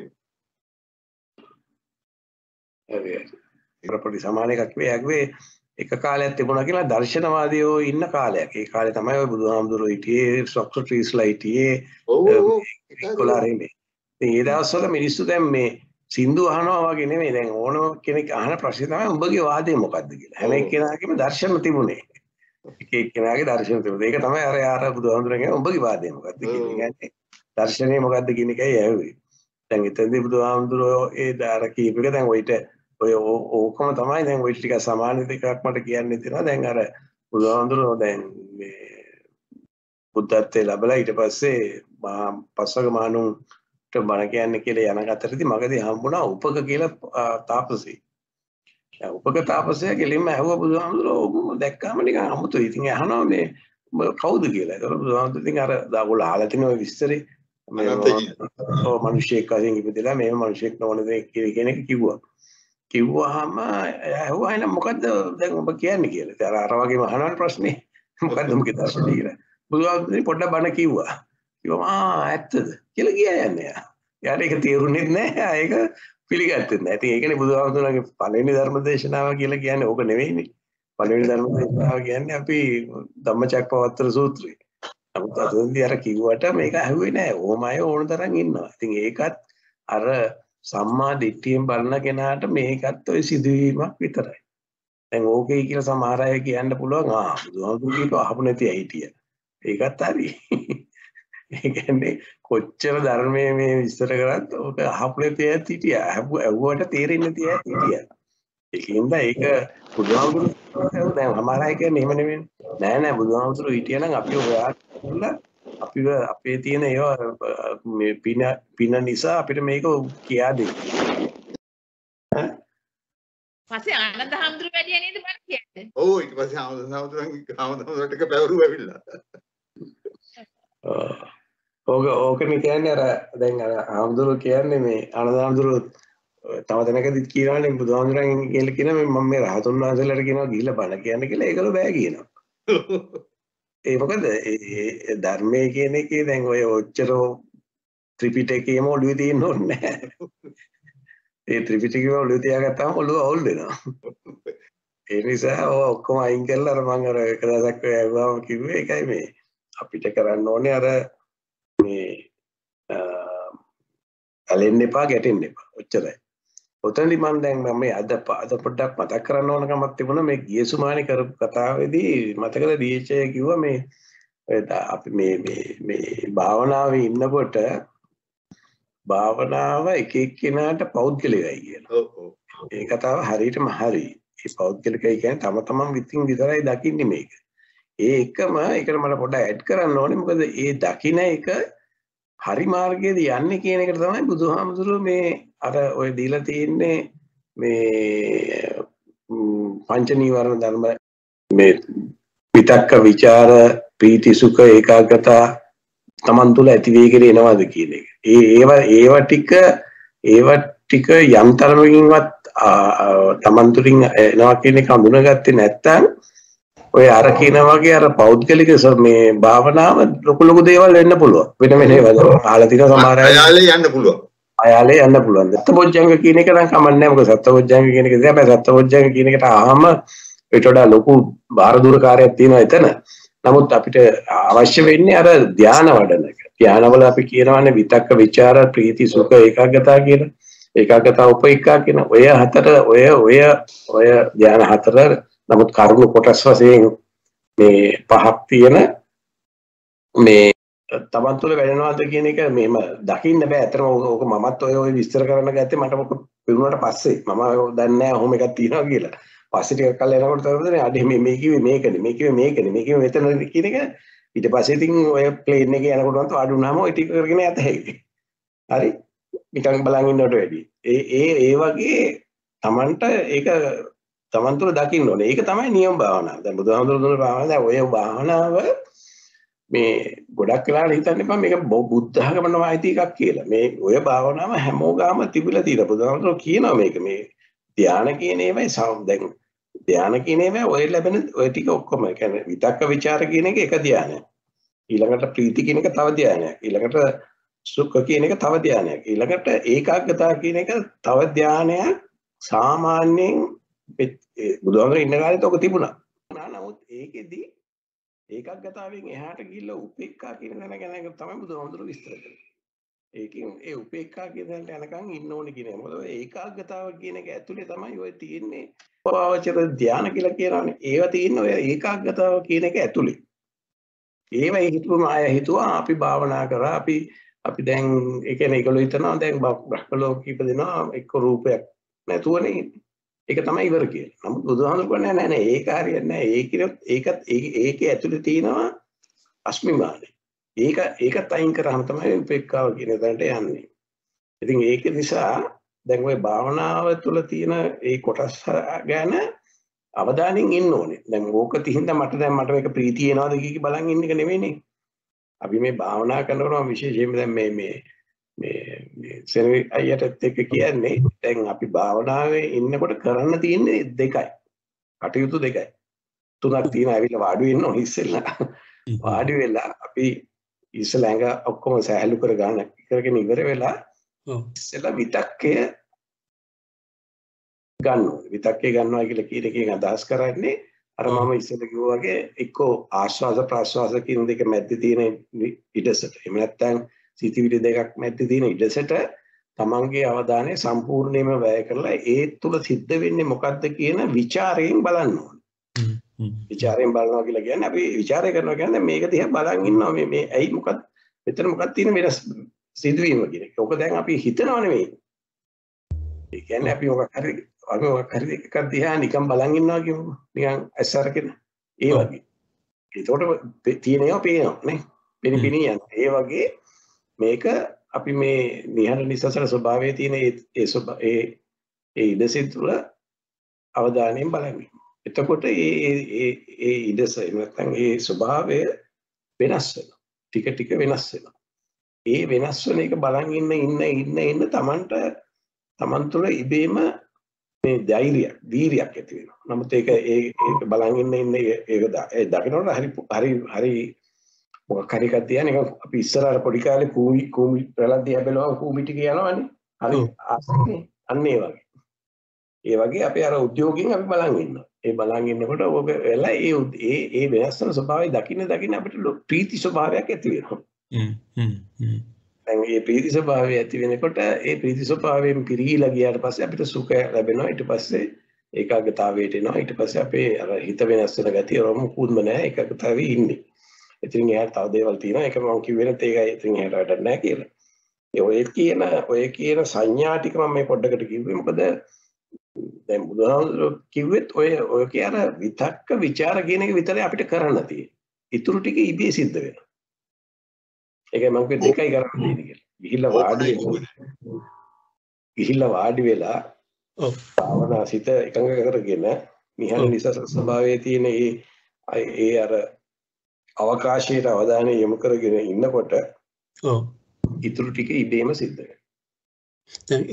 වුනේ. පොඩි සමාන එකක් වේ එක කාලයක් තිබුණා කියලා දර්ශනවාදීෝ ඉන්න කාලයක්. ඒ කාලේ තමයි ඔය බුදුහාමුදුරුවෝ හිටියේ, සොක්‍රටිස්ලා හිටියේ. කොලාරේ. ඒ දවස්වල මිනිස්සු දැන් මේ සින්දු අහනවා වගේ නෙමෙයි. දැන් ඕනම කෙනෙක් අහන ප්‍රශ්නේ තමයි උඹගේ වාදය මොකද්ද කියලා. හැම එක්කෙනාගේම දර්ශන තිබුණේ. එක එක්කෙනාගේ දර්ශන තිබුණේ. ඒක තමයි අර බුදුහාමුදුරුවෝ උඹගේ වාදය මොකද්ද කියන්නේ. දර්ශනේ මොකද්ද කියන එකයි ඇහුවේ. දැන් එතනදී බුදුහාමුදුරුවෝ ඒ දාර කීප එක දැන් ඔය ඕකම තමයි දැන් ඔය ටික සමාන දෙකක් මට කියන්න තියෙනවා. දැන් අර බුදුහාමුදුරුවෝ දැන් මේ බුද්ධත්වයේ ලැබලා ඊට පස්සේ පස්වග මහණුන්ට බණ කියන්නේ කියලා යන අතරදී මගදී හම්බුණා උපක කියලා තාපසී. උපක තාපසයා කෙලින්ම ඇහුවා බුදුහාමුදුරුවෝ ඔබ දැක්කාම නිකන් අමුතුයි. ඉතින් අහනවා මේ කවුද කියලා. ඒතකොට බුදුහාමුදුරුවෝ ඉතින් අර දාගොල්ලෝ අහලා තියෙන ඔය විස්තරේ මේ මිනිහෙක් වශයෙන් ඉපදෙලා මේ මිනිහෙක් නොවන දෙයක් කියන එක කිව්වා. කිව්වහම ඇහුවා එහෙනම් මොකද්ද දැන් ඔබ කියන්නේ කියලා. ඉතින් අර වගේම අහනවා ප්‍රශ්නේ මොකද්ද මොකද දර්ශනේ කියලා. බුදුහාමුදුරුවෝ පොඩ්ඩක් බණ කිව්වා. කිව්වා ඇත්තද කියලා කියා යන්නේ. යාට ඒක තේරුනේ නැහැ. ඒක පිළිගත්තේ නැහැ. ඉතින් ඒකනේ බුදුහාමුදුරුවෝගේ පළවෙනි ධර්ම දේශනාව කියලා කියන්නේ ඕක නෙවෙයිනේ. පළවෙනි ධර්ම දේශනාව කියන්නේ අපි ධම්මචක්කපවත්තන සූත්‍රය. නමුත් අතෙන්දී අර කිව්වට මේක ඇහුවේ නැහැ. ඕම අය ඕන තරම් ඉන්නවා. ඉතින් ඒකත් අර සම්මා දිට්ඨියෙන් බලන කෙනාට මේකත් ඔය සිදුවීමක් විතරයි. දැන් ඕකේ කියලා සමහර අය කියන්න පුළුවන් බුදුහාමුදුරුවෝ කියපුව අහපු නැති අය හිටිය. ඒකත් හරි. ඒ කියන්නේ කොච්චර ධර්මයේ මේ විස්තර කරත් ඕක අහපු නැති අයත් හිටියා. ඇහුවට තේරෙන්නේ නැති අයත් හිටියා. ඒකින්ද ඒක බුදුහාමුදුරුවෝ දැන් සමහර අය කියන්නේ එහෙම නෙමෙයි. නෑ බුදුහාමුදුරුවෝ හිටියා නම් අපි ඔයාලා අපිව අපේ තියෙන ඒවා මේ පින නිසා අපිට මේක කියා දෙන්න. පස්සේ ආනන්ද හාමුදුරුවෝ වැඩිය නේද බණ කියන්නේ? ඔව් ඊට පස්සේ හාමුදුරුවන්ට එක පැවරුව ඇවිල්ලා. ඕකනේ කියන්නේ අර දැන් අර හාමුදුරුවෝ කියන්නේ මේ ආනන්ද හාමුදුරුවෝ තව තැනකදීත් කියනවානේ බුදුහාමුදුරන් කියලා කියන මම මේ රහතුන් වහන්සේලාට කියනවා ගිහිල්ලා බණ කියන්න කියලා ඒකලෝ බෑ කියනවා. ඒ මොකද ඒ ධර්මයේ කියන එකේ දැන් ඔය ඔච්චර ත්‍රිපිටකයේම ඔළුවේ තියෙන්න ඕනේ නැහැ. ඒ ත්‍රිපිටකයේම ඔළුවේ තියාගත්තාම ඔළුව අවුල් වෙනවා. ඒ නිසා ඔක්කොම අයින් කරලා අර මම අර එක දවසක් ඇහුවාම කිව්වේ ඒකයි මේ අපිට කරන්න ඕනේ අර මේ ඇලෙන්න එපා ගැටෙන්න එපා. ඔච්චරයි. ඔතනදි මම දැන් මම අද පොඩ්ඩක් මතක් කරන්න ඕනකමක් තිබුණා මේ ගිය සුමානේ කරපු කතාවේදී මතකද දීචය කිව්වා මේ අපි මේ භාවනාවේ ඉන්නකොට භාවනාව එක එක්කෙනාට පෞද්ගලිකයි කියලා. ඒ කතාව හරියටම හරි. ඒ පෞද්ගලිකයි කියන්නේ තම තමන් විසින් විතරයි දකින්නේ මේක. ඒ එකම ඒකට මට පොඩ්ඩක් ඇඩ් කරන්න ඕනේ. මොකද ඒ දකින්න එක හරි මාර්ගයේද යන්නේ කියන එකට තමයි බුදුහාමුදුරුවෝ මේ අර ඔය දීලා තියෙන්නේ මේ පංච නීවරණ ධර්ම මේ විතක්ක විචාර ප්‍රීති සුඛ ඒකාග්‍රතා තමන් තුළ ඇති වෙගෙන එනවාද කියන එක. ඒව ටික යම් තරමකින්වත් තමන් තුළින් එනවා කියන එක හඳුනාගත්තේ නැත්නම් ඔය අර කියන වගේ අර පෞද්ගලික මේ භාවනාව ලොකු දේවල් වෙන්න පුළුවන්. වෙන ඒවා අහලා තියෙන සමහර අය අයාලේ යන්න පුළුවන්. අයාලේ යන්න පුළුවන්. සත්බොජ්ජංග කියන එක නම් කමන්නේ නැහැ. මොකද සත්බොජ්ජංග කියන එක දැන් සත්බොජ්ජංග කියන එකට ආවම ඊට වඩා ලොකු බාහිර දුර කාර්යයක් තියෙනවා එතන. නමුත් අපිට අවශ්‍ය වෙන්නේ අර ධානය වඩන එක. ධානවල අපි කියනවානේ විතක්ක විචාර ප්‍රීති සුඛ ඒකාග්‍රතාව කියලා. ඒකාග්‍රතාව උපේක්ඛා කියන ඔය හතර ඔය ධාන හතර නමුත් කරුණු කොටස් වශයෙන් මේ පහක් තියෙන මේ තමන් තුළ වැඩෙනවාද කියන එක මෙහෙම දකින්න බෑ. ඇත්තටම ඕක මමත් ඔය විස්තර කරන්න ගත්තේ මට මොකද පිරුණාට පස්සේ මම දන්නේ නැහැ ඔහොම එකක් තියෙනවා කියලා. පස්සේ ටිකක් කල් යනකොට තමයි අඩේ මේ කිව්වේ මේකනේ මේ කිව්වේ මේකනේ මේ කිව්වේ මෙතන කියන එක ඊට පස්සේ ඉතින් ඔය ප්ලේන් එකේ යනකොට වාඩි වුණාම ඔය ටික කරගෙන යත හැකියි. හරි නිකන් බලන් ඉන්නවට වැඩි. ඒ වගේ තමන්ට ඒක තමන් තුළ දකින්න ඕනේ. ඒක තමයි නියම භාවනාව. දැන් බුදුහාමුදුරුවෝ දුන්න භාවනාව දැන් ඔය භාවනාව මේ ගොඩක් වෙලාවට හිතන්න එපා මේක බුද්ධ ධර්මනම ආйти එකක් කියලා. මේ ඔය භාවනාව හැමෝගාම තිබිලා තියෙනවා. බුදුහාමුදුරුවෝ කියනවා මේක මේ ධානය කියන ඒවායි දැන් ධානය කියන ඒවා ඔය ලැබෙන ඔය ටික ඔක්කොම කියන්නේ විතක්ක ਵਿਚාර කියන එක එක ධානයක්. ඊළඟට ප්‍රීති කියන එක තව ධානයක්. ඊළඟට සුඛ කියන එක තව ධානයක්. ඊළඟට ඒකාග්‍රතාව කියන එක තව ධානයක්. සාමාන්‍යයෙන් බුදුහාමුදුරුවෝ ඉන්න කාලෙත් ඔක තිබුණා. නමුත් ඒකෙදි ඒකාග්‍රතාවෙන් එහාට ගිහිල්ලා උපේක්ඛා කියන තැන ගැන තමයි බුදුහාමුදුරුවෝ විස්තර කරන්නේ. ඒකෙන් ඒ උපේක්ඛා කියන තැනට යනකම් ඉන්න ඕනේ කියන එක. මොකද ඒකාග්‍රතාව කියන එක ඇතුලේ තමයි ඔය තියෙන්නේ පවාචර ධානය කියලා කියනවානේ. ඒවා තියෙන්නේ ඔය ඒකාග්‍රතාව කියන එක ඇතුලේ. ඒව හිතුවම ආය හිතුවා අපි භාවනා කරා අපි දැන් ඒ කියන්නේ ඒගොල්ලෝ හිතනවා දැන් බ්‍රහ්ම ලෝක ඉපදෙනවා එක්ක රූපයක් නැතුවනේ. ඒක තමයි ඉවර කියන්නේ. නමුත් බුදුහාමුදුරුවෝ කියන්නේ නෑ ඒක හරියන්නේ නෑ. ඒකේ ඇතුලේ තියෙනවා අස්මිමානයි. ඒකත් අයින් කරාම තමයි උපේක්ඛාව කියන තැනට යන්නේ. ඉතින් ඒක නිසා දැන් ওই භාවනාව තුළ තියෙන ඒ කොටස් ගැන අවධානයෙන් ඉන්න ඕනේ. දැන් ඕක තිහින්ද මට මේක ප්‍රීතිය එනවාද කීකි බලන් ඉන්න එක නෙවෙයිනේ. අපි මේ භාවනා කරනකොට විශේෂයෙන්ම දැන් මේ සෙනවි අයියටත් එක්ක කියන්නේ දැන් අපි භාවනාවේ ඉන්නකොට කරන්න තියෙන්නේ දෙකයි. කටයුතු දෙකයි. තුනක් තියෙනවා. ඇවිල්ලා වාඩි වෙන්න ඕනේ ඉස්සෙල්ලා. වාඩි වෙලා අපි ඉස්සෙල්ලා ඇඟ ඔක්කොම සෑහළු කරගෙන ඉවර වෙලා ඉස්සෙල්ලා විතක්කය ගන්න ඕනේ. විතක්කය ගන්නවා කියලා කියන එකෙන් අදහස් කරන්නේ අර මම ඉස්සෙල්ලා කිව්වා වගේ එක්කෝ ආශ්වාස ප්‍රාශ්වාස කියන දෙක මැද්දේ තියෙන ඉඩසට. එහෙම නැත්නම් සිතිවිලි දෙකක් මැද්දේ තියෙන ඉඩසට තමන්ගේ අවධානය සම්පූර්ණයෙන්ම වැය කරලා ඒ තුල සිද්ධ වෙන්නේ මොකද්ද කියන ਵਿਚාරයෙන් බලන්න ඕනේ. විචාරයෙන් බලනවා කියලා කියන්නේ අපි විචාරය කරනවා කියන්නේ මේක දිහා බලන් ඉන්නවා මේ ඇයි මොකක්ද මෙතන මොකක්ද තියෙන වෙනස් සිදුවීම කියන එක. ඔක දැන් අපි හිතනව නෙවෙයි. ඒ කියන්නේ අපි මොකක් හරි එකක් දිහා නිකන් බලන් ඉන්නවා කියමුකෝ. නිකන් ඇස්සරගෙන ඒ වගේ. ඒකට තියෙනවා පේනවා නේ. පිනිපිනි යන. ඒ වගේ මේක අපි මේ නිහඬ නිසසල ස්වභාවයේ තියෙන ඒ ඉඩසින් තුළ අවධානයෙන් බලන්න. එතකොට ඒ ඉඩස නැත්නම් ඒ ස්වභාවය වෙනස් වෙනවා. ටික ටික වෙනස් වෙනවා. ඒ වෙනස් වෙන එක බලන් ඉන්න තමන් තුළ ඉබේම මේ ධෛර්යයක් වීරියක් ඇති වෙනවා. නමුත් ඒක බලන් ඉන්න ඒක දකින්නට හරි මොකක් හරි එකක් තියන එක අපි ඉස්සරහට පොඩි කාලේ කූමි ප්‍රලද්දී හැබලව කූමි ටික යනවනේ. හරි ආසන්නේ අන්න ඒ වගේ. ඒ වගේ අපි අර උද්‍යෝගයෙන් අපි බලන් ඉන්නවා. ඒ බලන් ඉන්නකොට ඔබ වෙලා ඒ වෙනස් වෙන ස්වභාවය දකින්න අපිට ප්‍රීති ස්වභාවයක් ඇති වෙනවා. දැන් මේ ප්‍රීති ස්වභාවය ඇති වෙනකොට ඒ ප්‍රීති ස්වභාවයෙන් පිරීලා ගියාට පස්සේ අපිට සුඛය ලැබෙනවා. ඊට පස්සේ ඒකාග්‍රතාවයට එනවා. ඊට පස්සේ අපේ අර හිත වෙනස් වෙන ගතිය මොකුත්ම නැහැ. ඒකාග්‍රතාවයේ ඉන්නේ. ඉතින් එයාට තව දේවල් තියෙනවා. ඒක මම කිව්වේ නැත් ඒකයි ඉතින් එයාට වැඩක් නැහැ කියලා. ඔය කියන සංඥා ටික මම මේ පොඩ්ඩකට කිව්වේ මොකද දැන් බුදුහාමුදුරුවෝ කිව්වෙත් ඔය කියන විතක්ක ਵਿਚාර කියන එක විතරයි අපිට කරන්න තියෙන්නේ. ඊටු ටික ඉබේ සිද්ධ වෙනවා. ඒකයි මම කිව්වේ දෙකයි කරන්න තියෙන්නේ කියලා. ගිහිල්ලා වාඩි වෙලා භාවනා සිත එකඟ කරගෙන නිහඬ නිසස ස්වභාවයේ තියෙන ඒ අර අවකාශයට අවධානය යොමු කරගෙන ඉන්නකොට ඊටු ටික ඉබේම සිද්ධ වෙනවා. දැන්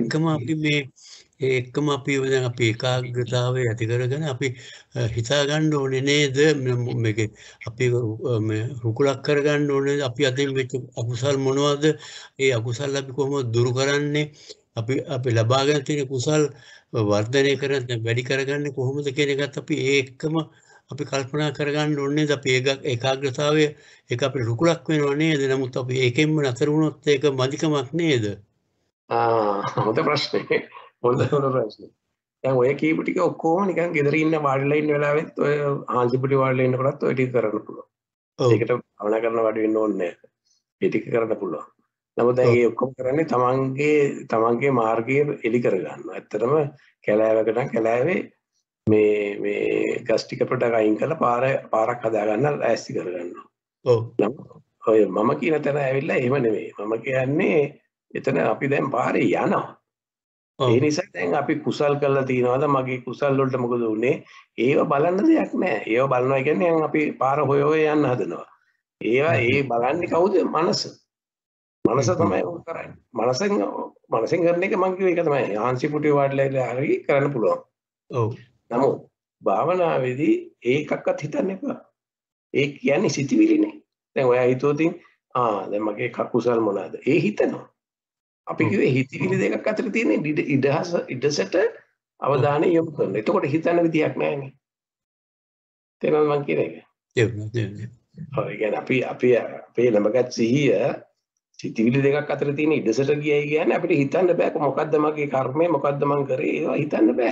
ඒකම අපි දැන් අපි ඒකාග්‍රතාවය ඇති කරගෙන අපි හිතා ගන්න ඕනේ නේද මේක අපි රුකුලක් කරගන්න ඕනේ අපි අතින් වෙච්ච අකුසල් මොනවද ඒ අකුසල් අපි කොහොමද දුරු කරන්නේ අපි ලබාගෙන තියෙන කුසල් වර්ධනය කරගෙන වැඩි කරගන්නේ කොහොමද කියන එකත් අපි ඒකම අපි කල්පනා කරගන්න ඕනේ නේද අපි ඒකාග්‍රතාවය ඒක අපේ රුකුලක් වෙනව නේද නමුත් අපි ඒකෙන්ම නතර වුණොත් ඒක මදිකමක් නේද හොඳ ප්‍රශ්නේ. හොඳ ප්‍රශ්නේ. දැන් ඔය කීප ටික ඔක්කොම නිකන් ගෙදර ඉන්න වාඩිලා ඉන්න වෙලාවෙත් ඔය හාන්සිපුටි වාඩිලා ඉන්නකොටත් ඔය ටික කරන්න පුළුවන්. ඒකට භාවනා කරන වැඩි වෙන්න ඕනේ නැහැ. ඒ ටික කරන්න පුළුවන්. නමුත් දැන් මේ ඔක්කොම කරන්නේ තමන්ගේ මාර්ගය එලි කරගන්නවා. ඇත්තටම කැලෑවක නම් කැලෑවේ මේ ගස් ටික පොඩක් අයින් කරලා පාරක් හදාගන්න ලෑස්ති කරගන්නවා. ඔය මම කියන තැන ඇවිල්ලා එහෙම නෙමෙයි. මම කියන්නේ එතන අපි දැන් පාරේ යනවා. ඒ නිසා දැන් අපි කුසල් කරලා තියනවාද මගේ කුසල් වලට මොකද උනේ? ඒව බලන්න දෙයක් නැහැ. ඒව බලනවා කියන්නේ අපි පාර හොය යන්න හදනවා. ඒ බලන්නේ කවුද? මනස. මනස තමයි උන් කරන්නේ. මනසෙන් කරන එක මම කිව්ව එක තමයි. ආංශිපුටි වාඩිලා හරි කරන්න පුළුවන්. ඔව්. නමුත් භාවනාවේදී ඒකක්වත් හිතන්න එපා. ඒ කියන්නේ සිතිවිලිනේ. දැන් ඔයා හිතුවොතින් දැන් මගේ කුසල් මොනවාද? ඒ හිතනවා. අපි කිව්වේ හිතවිලි දෙකක් අතර තියෙන ඉඩසට අවධානය යොමු කරන. එතකොට හිතන්න විදියක් නැහැනේ. තේරෙනවද මං කියන එක? තේරුණා. ඔය කියන්නේ අපේ ළමගත් සිහිය හිතවිලි දෙකක් අතර තියෙන ඉඩසට ගියයි කියන්නේ අපිට හිතන්න බෑ මොකද්ද මගේ කර්මය මොකද්ද මං කරේ ඒවා හිතන්න බෑ.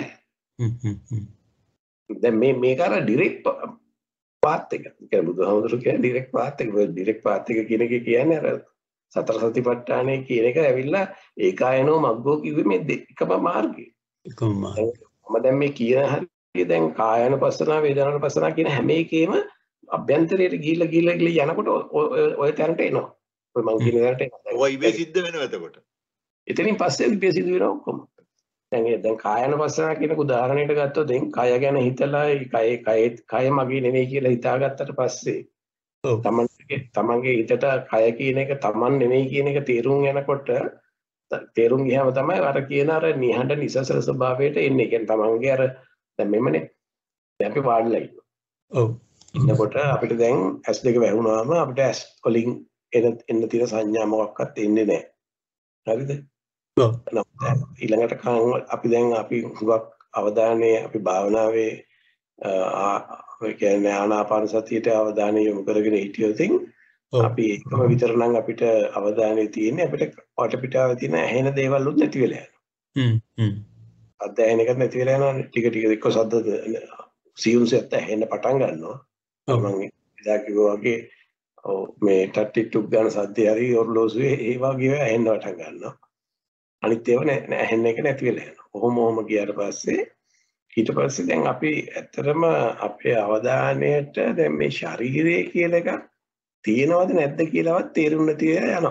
දැන් මේක අර ඩිරෙක්ට් පාත් එක. ඒ කියන්නේ බුදුහාමුදුරුවෝ කියන්නේ ඩිරෙක්ට් පාත් එක. ඩිරෙක්ට් පාත් එක කියන එක කියන්නේ අර සතර සතිපට්ඨානය කියන එක ඇවිල්ලා ඒකායනෝ මග්ගෝ කිව්වේ මේ එකම මාර්ගය. එකම මාර්ගය. මම දැන් මේ කියන හරිය දැන් කායानुපස්සනා වේදනානුපස්සනා කියන හැම එකේම අභ්‍යන්තරයට ගිහිල්ලා යනකොට ඔය තැනට එනවා. ඔය මං කියන තැනට එනවා. ඔය ඉබේ සිද්ධ වෙනවා එතකොට. එතනින් පස්සේ ඉබේ සිද්ධ වෙනවා ඔක්කොම. දැන් කායानुපස්සනා කියන උදාහරණයකට ගත්තොත් දැන් කය ගැන හිතලා කය මගේ නෙවෙයි කියලා හිතාගත්තට පස්සේ තමන්ගේ හිතට කය කියන එක තමන් නෙමෙයි කියන එක තේරුම් යනකොට තේරුම් ගියාම තමයි අර කියන අර නිහඬ නිසසල ස්වභාවයට එන්නේ. ඒ කියන්නේ තමන්ගේ අර දැන් මෙමනේ දැන් අපි වාඩිලා ඉන්නවා. ඔව්. ඉන්නකොට අපිට දැන් S2 වැහුණාම අපිට S වලින් එන්න තියෙන සංඥා මොකක්වත් එන්නේ නැහැ. හරිද? ඔව්. ඊළඟට අපි හුඟක් අවධානය අපි භාවනාවේ ඔය කියන්නේ ආනාපාන සතියට අවධානය යොමු කරගෙන හිටියොත් අපි ඒකම විතර නම් අපිට අවධානය තියෙන්නේ අපිට වටපිටාවේ තියෙන ඇහෙන දේවල් උත් නැති වෙලා යනවා. අධ්‍යයනය කරන නැති වෙලා යනවා. ටික එක්ක සද්ද සියුම්සෙත් ඇහෙන්න පටන් ගන්නවා. මම ඉදා කිව්වා වගේ මේ ටට්ටිට්ටුක් ගන්න සද්දේ හරි ඔර්ලෝසුවේ ඒ වගේ ඇහෙන්න පටන් ගන්නවා. අනිත් ඒවා නෑ ඇහෙන්න එක නැති වෙලා යනවා. කොහොම ගියාට පස්සේ ඊට පස්සේ දැන් අපි ඇත්තටම අපේ අවධානයට දැන් මේ ශරීරය කියලා එකක් තියෙනවද නැද්ද කියලාවත් තේරුම් නැති යනවා.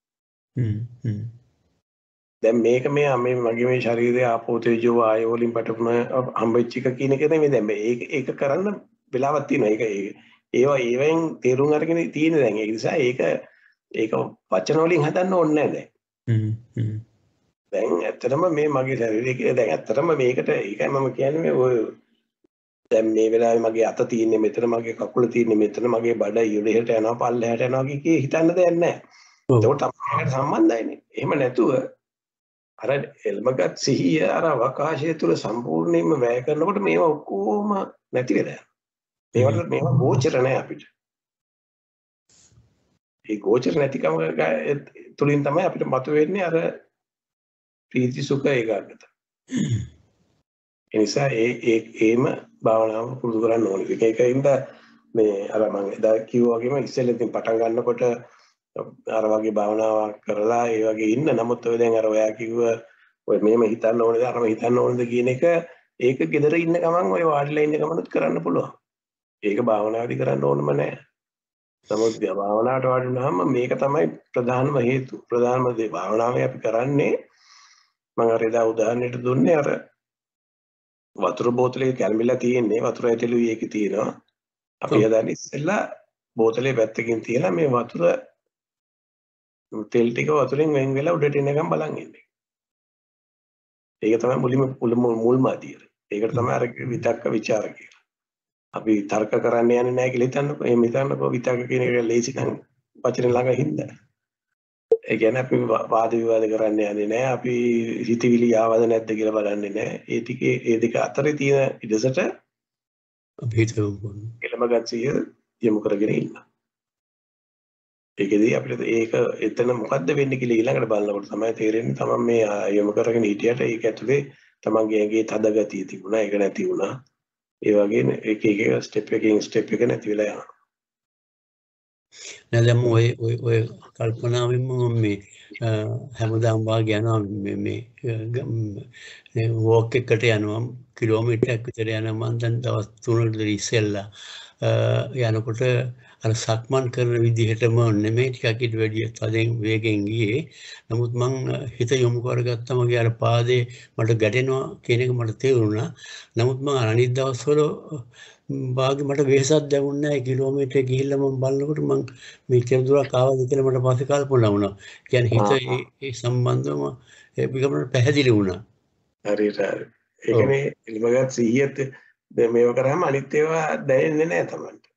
දැන් මේක මගේ මේ ශරීරය ආපෝ තේජෝ ආයෝ වලින් පටවන හම්බෙච්ච එක කියන එක නෙමෙයි දැන් මේක කරන්න වෙලාවක් තියෙනවා. ඒවෙන් තේරුම් අරගෙන තියෙන දැන් ඒ නිසා ඒක වචන වලින් හදන්න ඕනේ නැහැ දැන්. දැන් ඇත්තටම මේ මගේ ශරීරය කියලා දැන් ඇත්තටම මේකට ඒකයි මම කියන්නේ මේ ඔය දැන් මේ වෙලාවේ මගේ අත තියෙන්නේ මෙතන මගේ කකුල තියෙන්නේ මෙතන මගේ බඩ ඉහළට යනවා පල්ලෙහාට යනවා කිය හිතන්න දෙයක් නැහැ. ඒකට තමයි සම්බන්ධයිනේ. එහෙම නැතුව අර එල්මගත් සිහිය අර අවකාශය තුල සම්පූර්ණයෙන්ම වැය කරනකොට මේවා ඔක්කොම නැති වෙලා යනවා. මේවා ගෝචර නැහැ අපිට. ඒ ගෝචර නැතිකම තුලින් තමයි අපිට මතුවෙන්නේ අර ප්‍රීති සුඛ ඒකාග්‍රතාව. ඒ නිසා ඒම භාවනාව පුරුදු කරන්න ඕනේ. ඒකින්ද මේ අර මම එදා කිව්වා වගේම ඉස්සෙල්ලා පටන් ගන්නකොට අර වගේ භාවනාවක් කරලා ඒ වගේ ඉන්න. නමුත් ඔය දැන් අර ඔයා කිව්ව ඔය මේම හිතන්න ඕනේද අරම හිතන්න ඕනේද කියන එක ඒක gedara ඉන්න ගමන් ඔය වාඩිලා ඉන්න ගමනුත් කරන්න පුළුවන්. ඒක භාවනාවේදී කරන්න ඕනම නැහැ. නමුත් භාවනාවට වාඩි වුණාම මේක තමයි ප්‍රධානම හේතු. ප්‍රධානම දේ භාවනාවේ අපි කරන්නේ මම අර එදා උදාහරණයට දුන්නේ අර වතුර බෝතලේ කැළඹිලා තියෙන්නේ වතුර ඇතුළේ ඒකේ තියෙනවා. අපි හදන්නේ ඉස්සෙල්ලා බෝතලේ පැත්තකින් තියලා මේ වතුර තෙල් ටික වතුරෙන් වෙන් වෙලා උඩට එනකම් බලන් ඉන්නේ. ඒක තමයි මුල්ම අදියර. ඒකට තමයි අර විතක්ක ਵਿਚාර කියලා. අපි තර්ක කරන්න යන්නේ නැහැ කියලා හිතන්නකෝ. එහෙම හිතන්නකෝ විතක්ක කියන එක ලේසි නම් වචන ළඟ හින්දා. ඒ කියන්නේ අපි වාද විවාද කරන්න යන්නේ නැහැ. අපි හිතවිලි ආවද නැද්ද කියලා බලන්නේ නැහැ. ඒ ටිකේ ඒ දෙක අතරේ තියෙන ඉඩසට අපි හිතමු එළමගත්සිය යොමු කරගෙන ඉන්න. ඒකෙදී අපිට ඒක එතන මොකද්ද වෙන්නේ කියලා ඊළඟට බලනකොට තමයි තේරෙන්නේ තමන් මේ යොමු කරගෙන හිටියට ඒක ඇතුලේ තමන්ගේ ඇඟේ තද ගතිය තිබුණා ඒක නැති වුණා. ඒ වගේ එක එක ස්ටෙප් එකකින් ස්ටෙප් එක නැති වෙලා යනවා. නැදම ඔය කල්පනාවෙන්ම මේ හැමදාම වාගේ යනවා මේ වෝක් එකට යනවා කිලෝමීටරයක් විතර යනවා මම දැන් දවස් 3කට විතර ඉස්සෙල්ලා යනකොට අර සක්මන් කරන විදිහටම නෙමෙයි ටිකක් ඊට වැඩිය තදින් වේගෙන් ගියේ. නමුත් මං හිත යොමු කරගත්තම ගිය අර පාදේ මට ගැටෙනවා කියන එක මට තේරුණා. නමුත් මං අනිත් දවස්වල වාගේ මට වෙහසක් දැනුන්නේ නැහැ. කිලෝමීටර ගිහිල්ලා මම බලනකොට මං මෙච්චර දුරක් ආවද කියලා මට පස්සේ කල්පනා වුණා. කියන්නේ හිත ඒ සම්බන්ධවම ඒක මට පැහැදිලි වුණා. හරියට හරි. ඒ කියන්නේ ඉල්මගත් සිහියත් මේව කරාම අනිත් ඒවා දැනෙන්නේ නැහැ තමන්ට.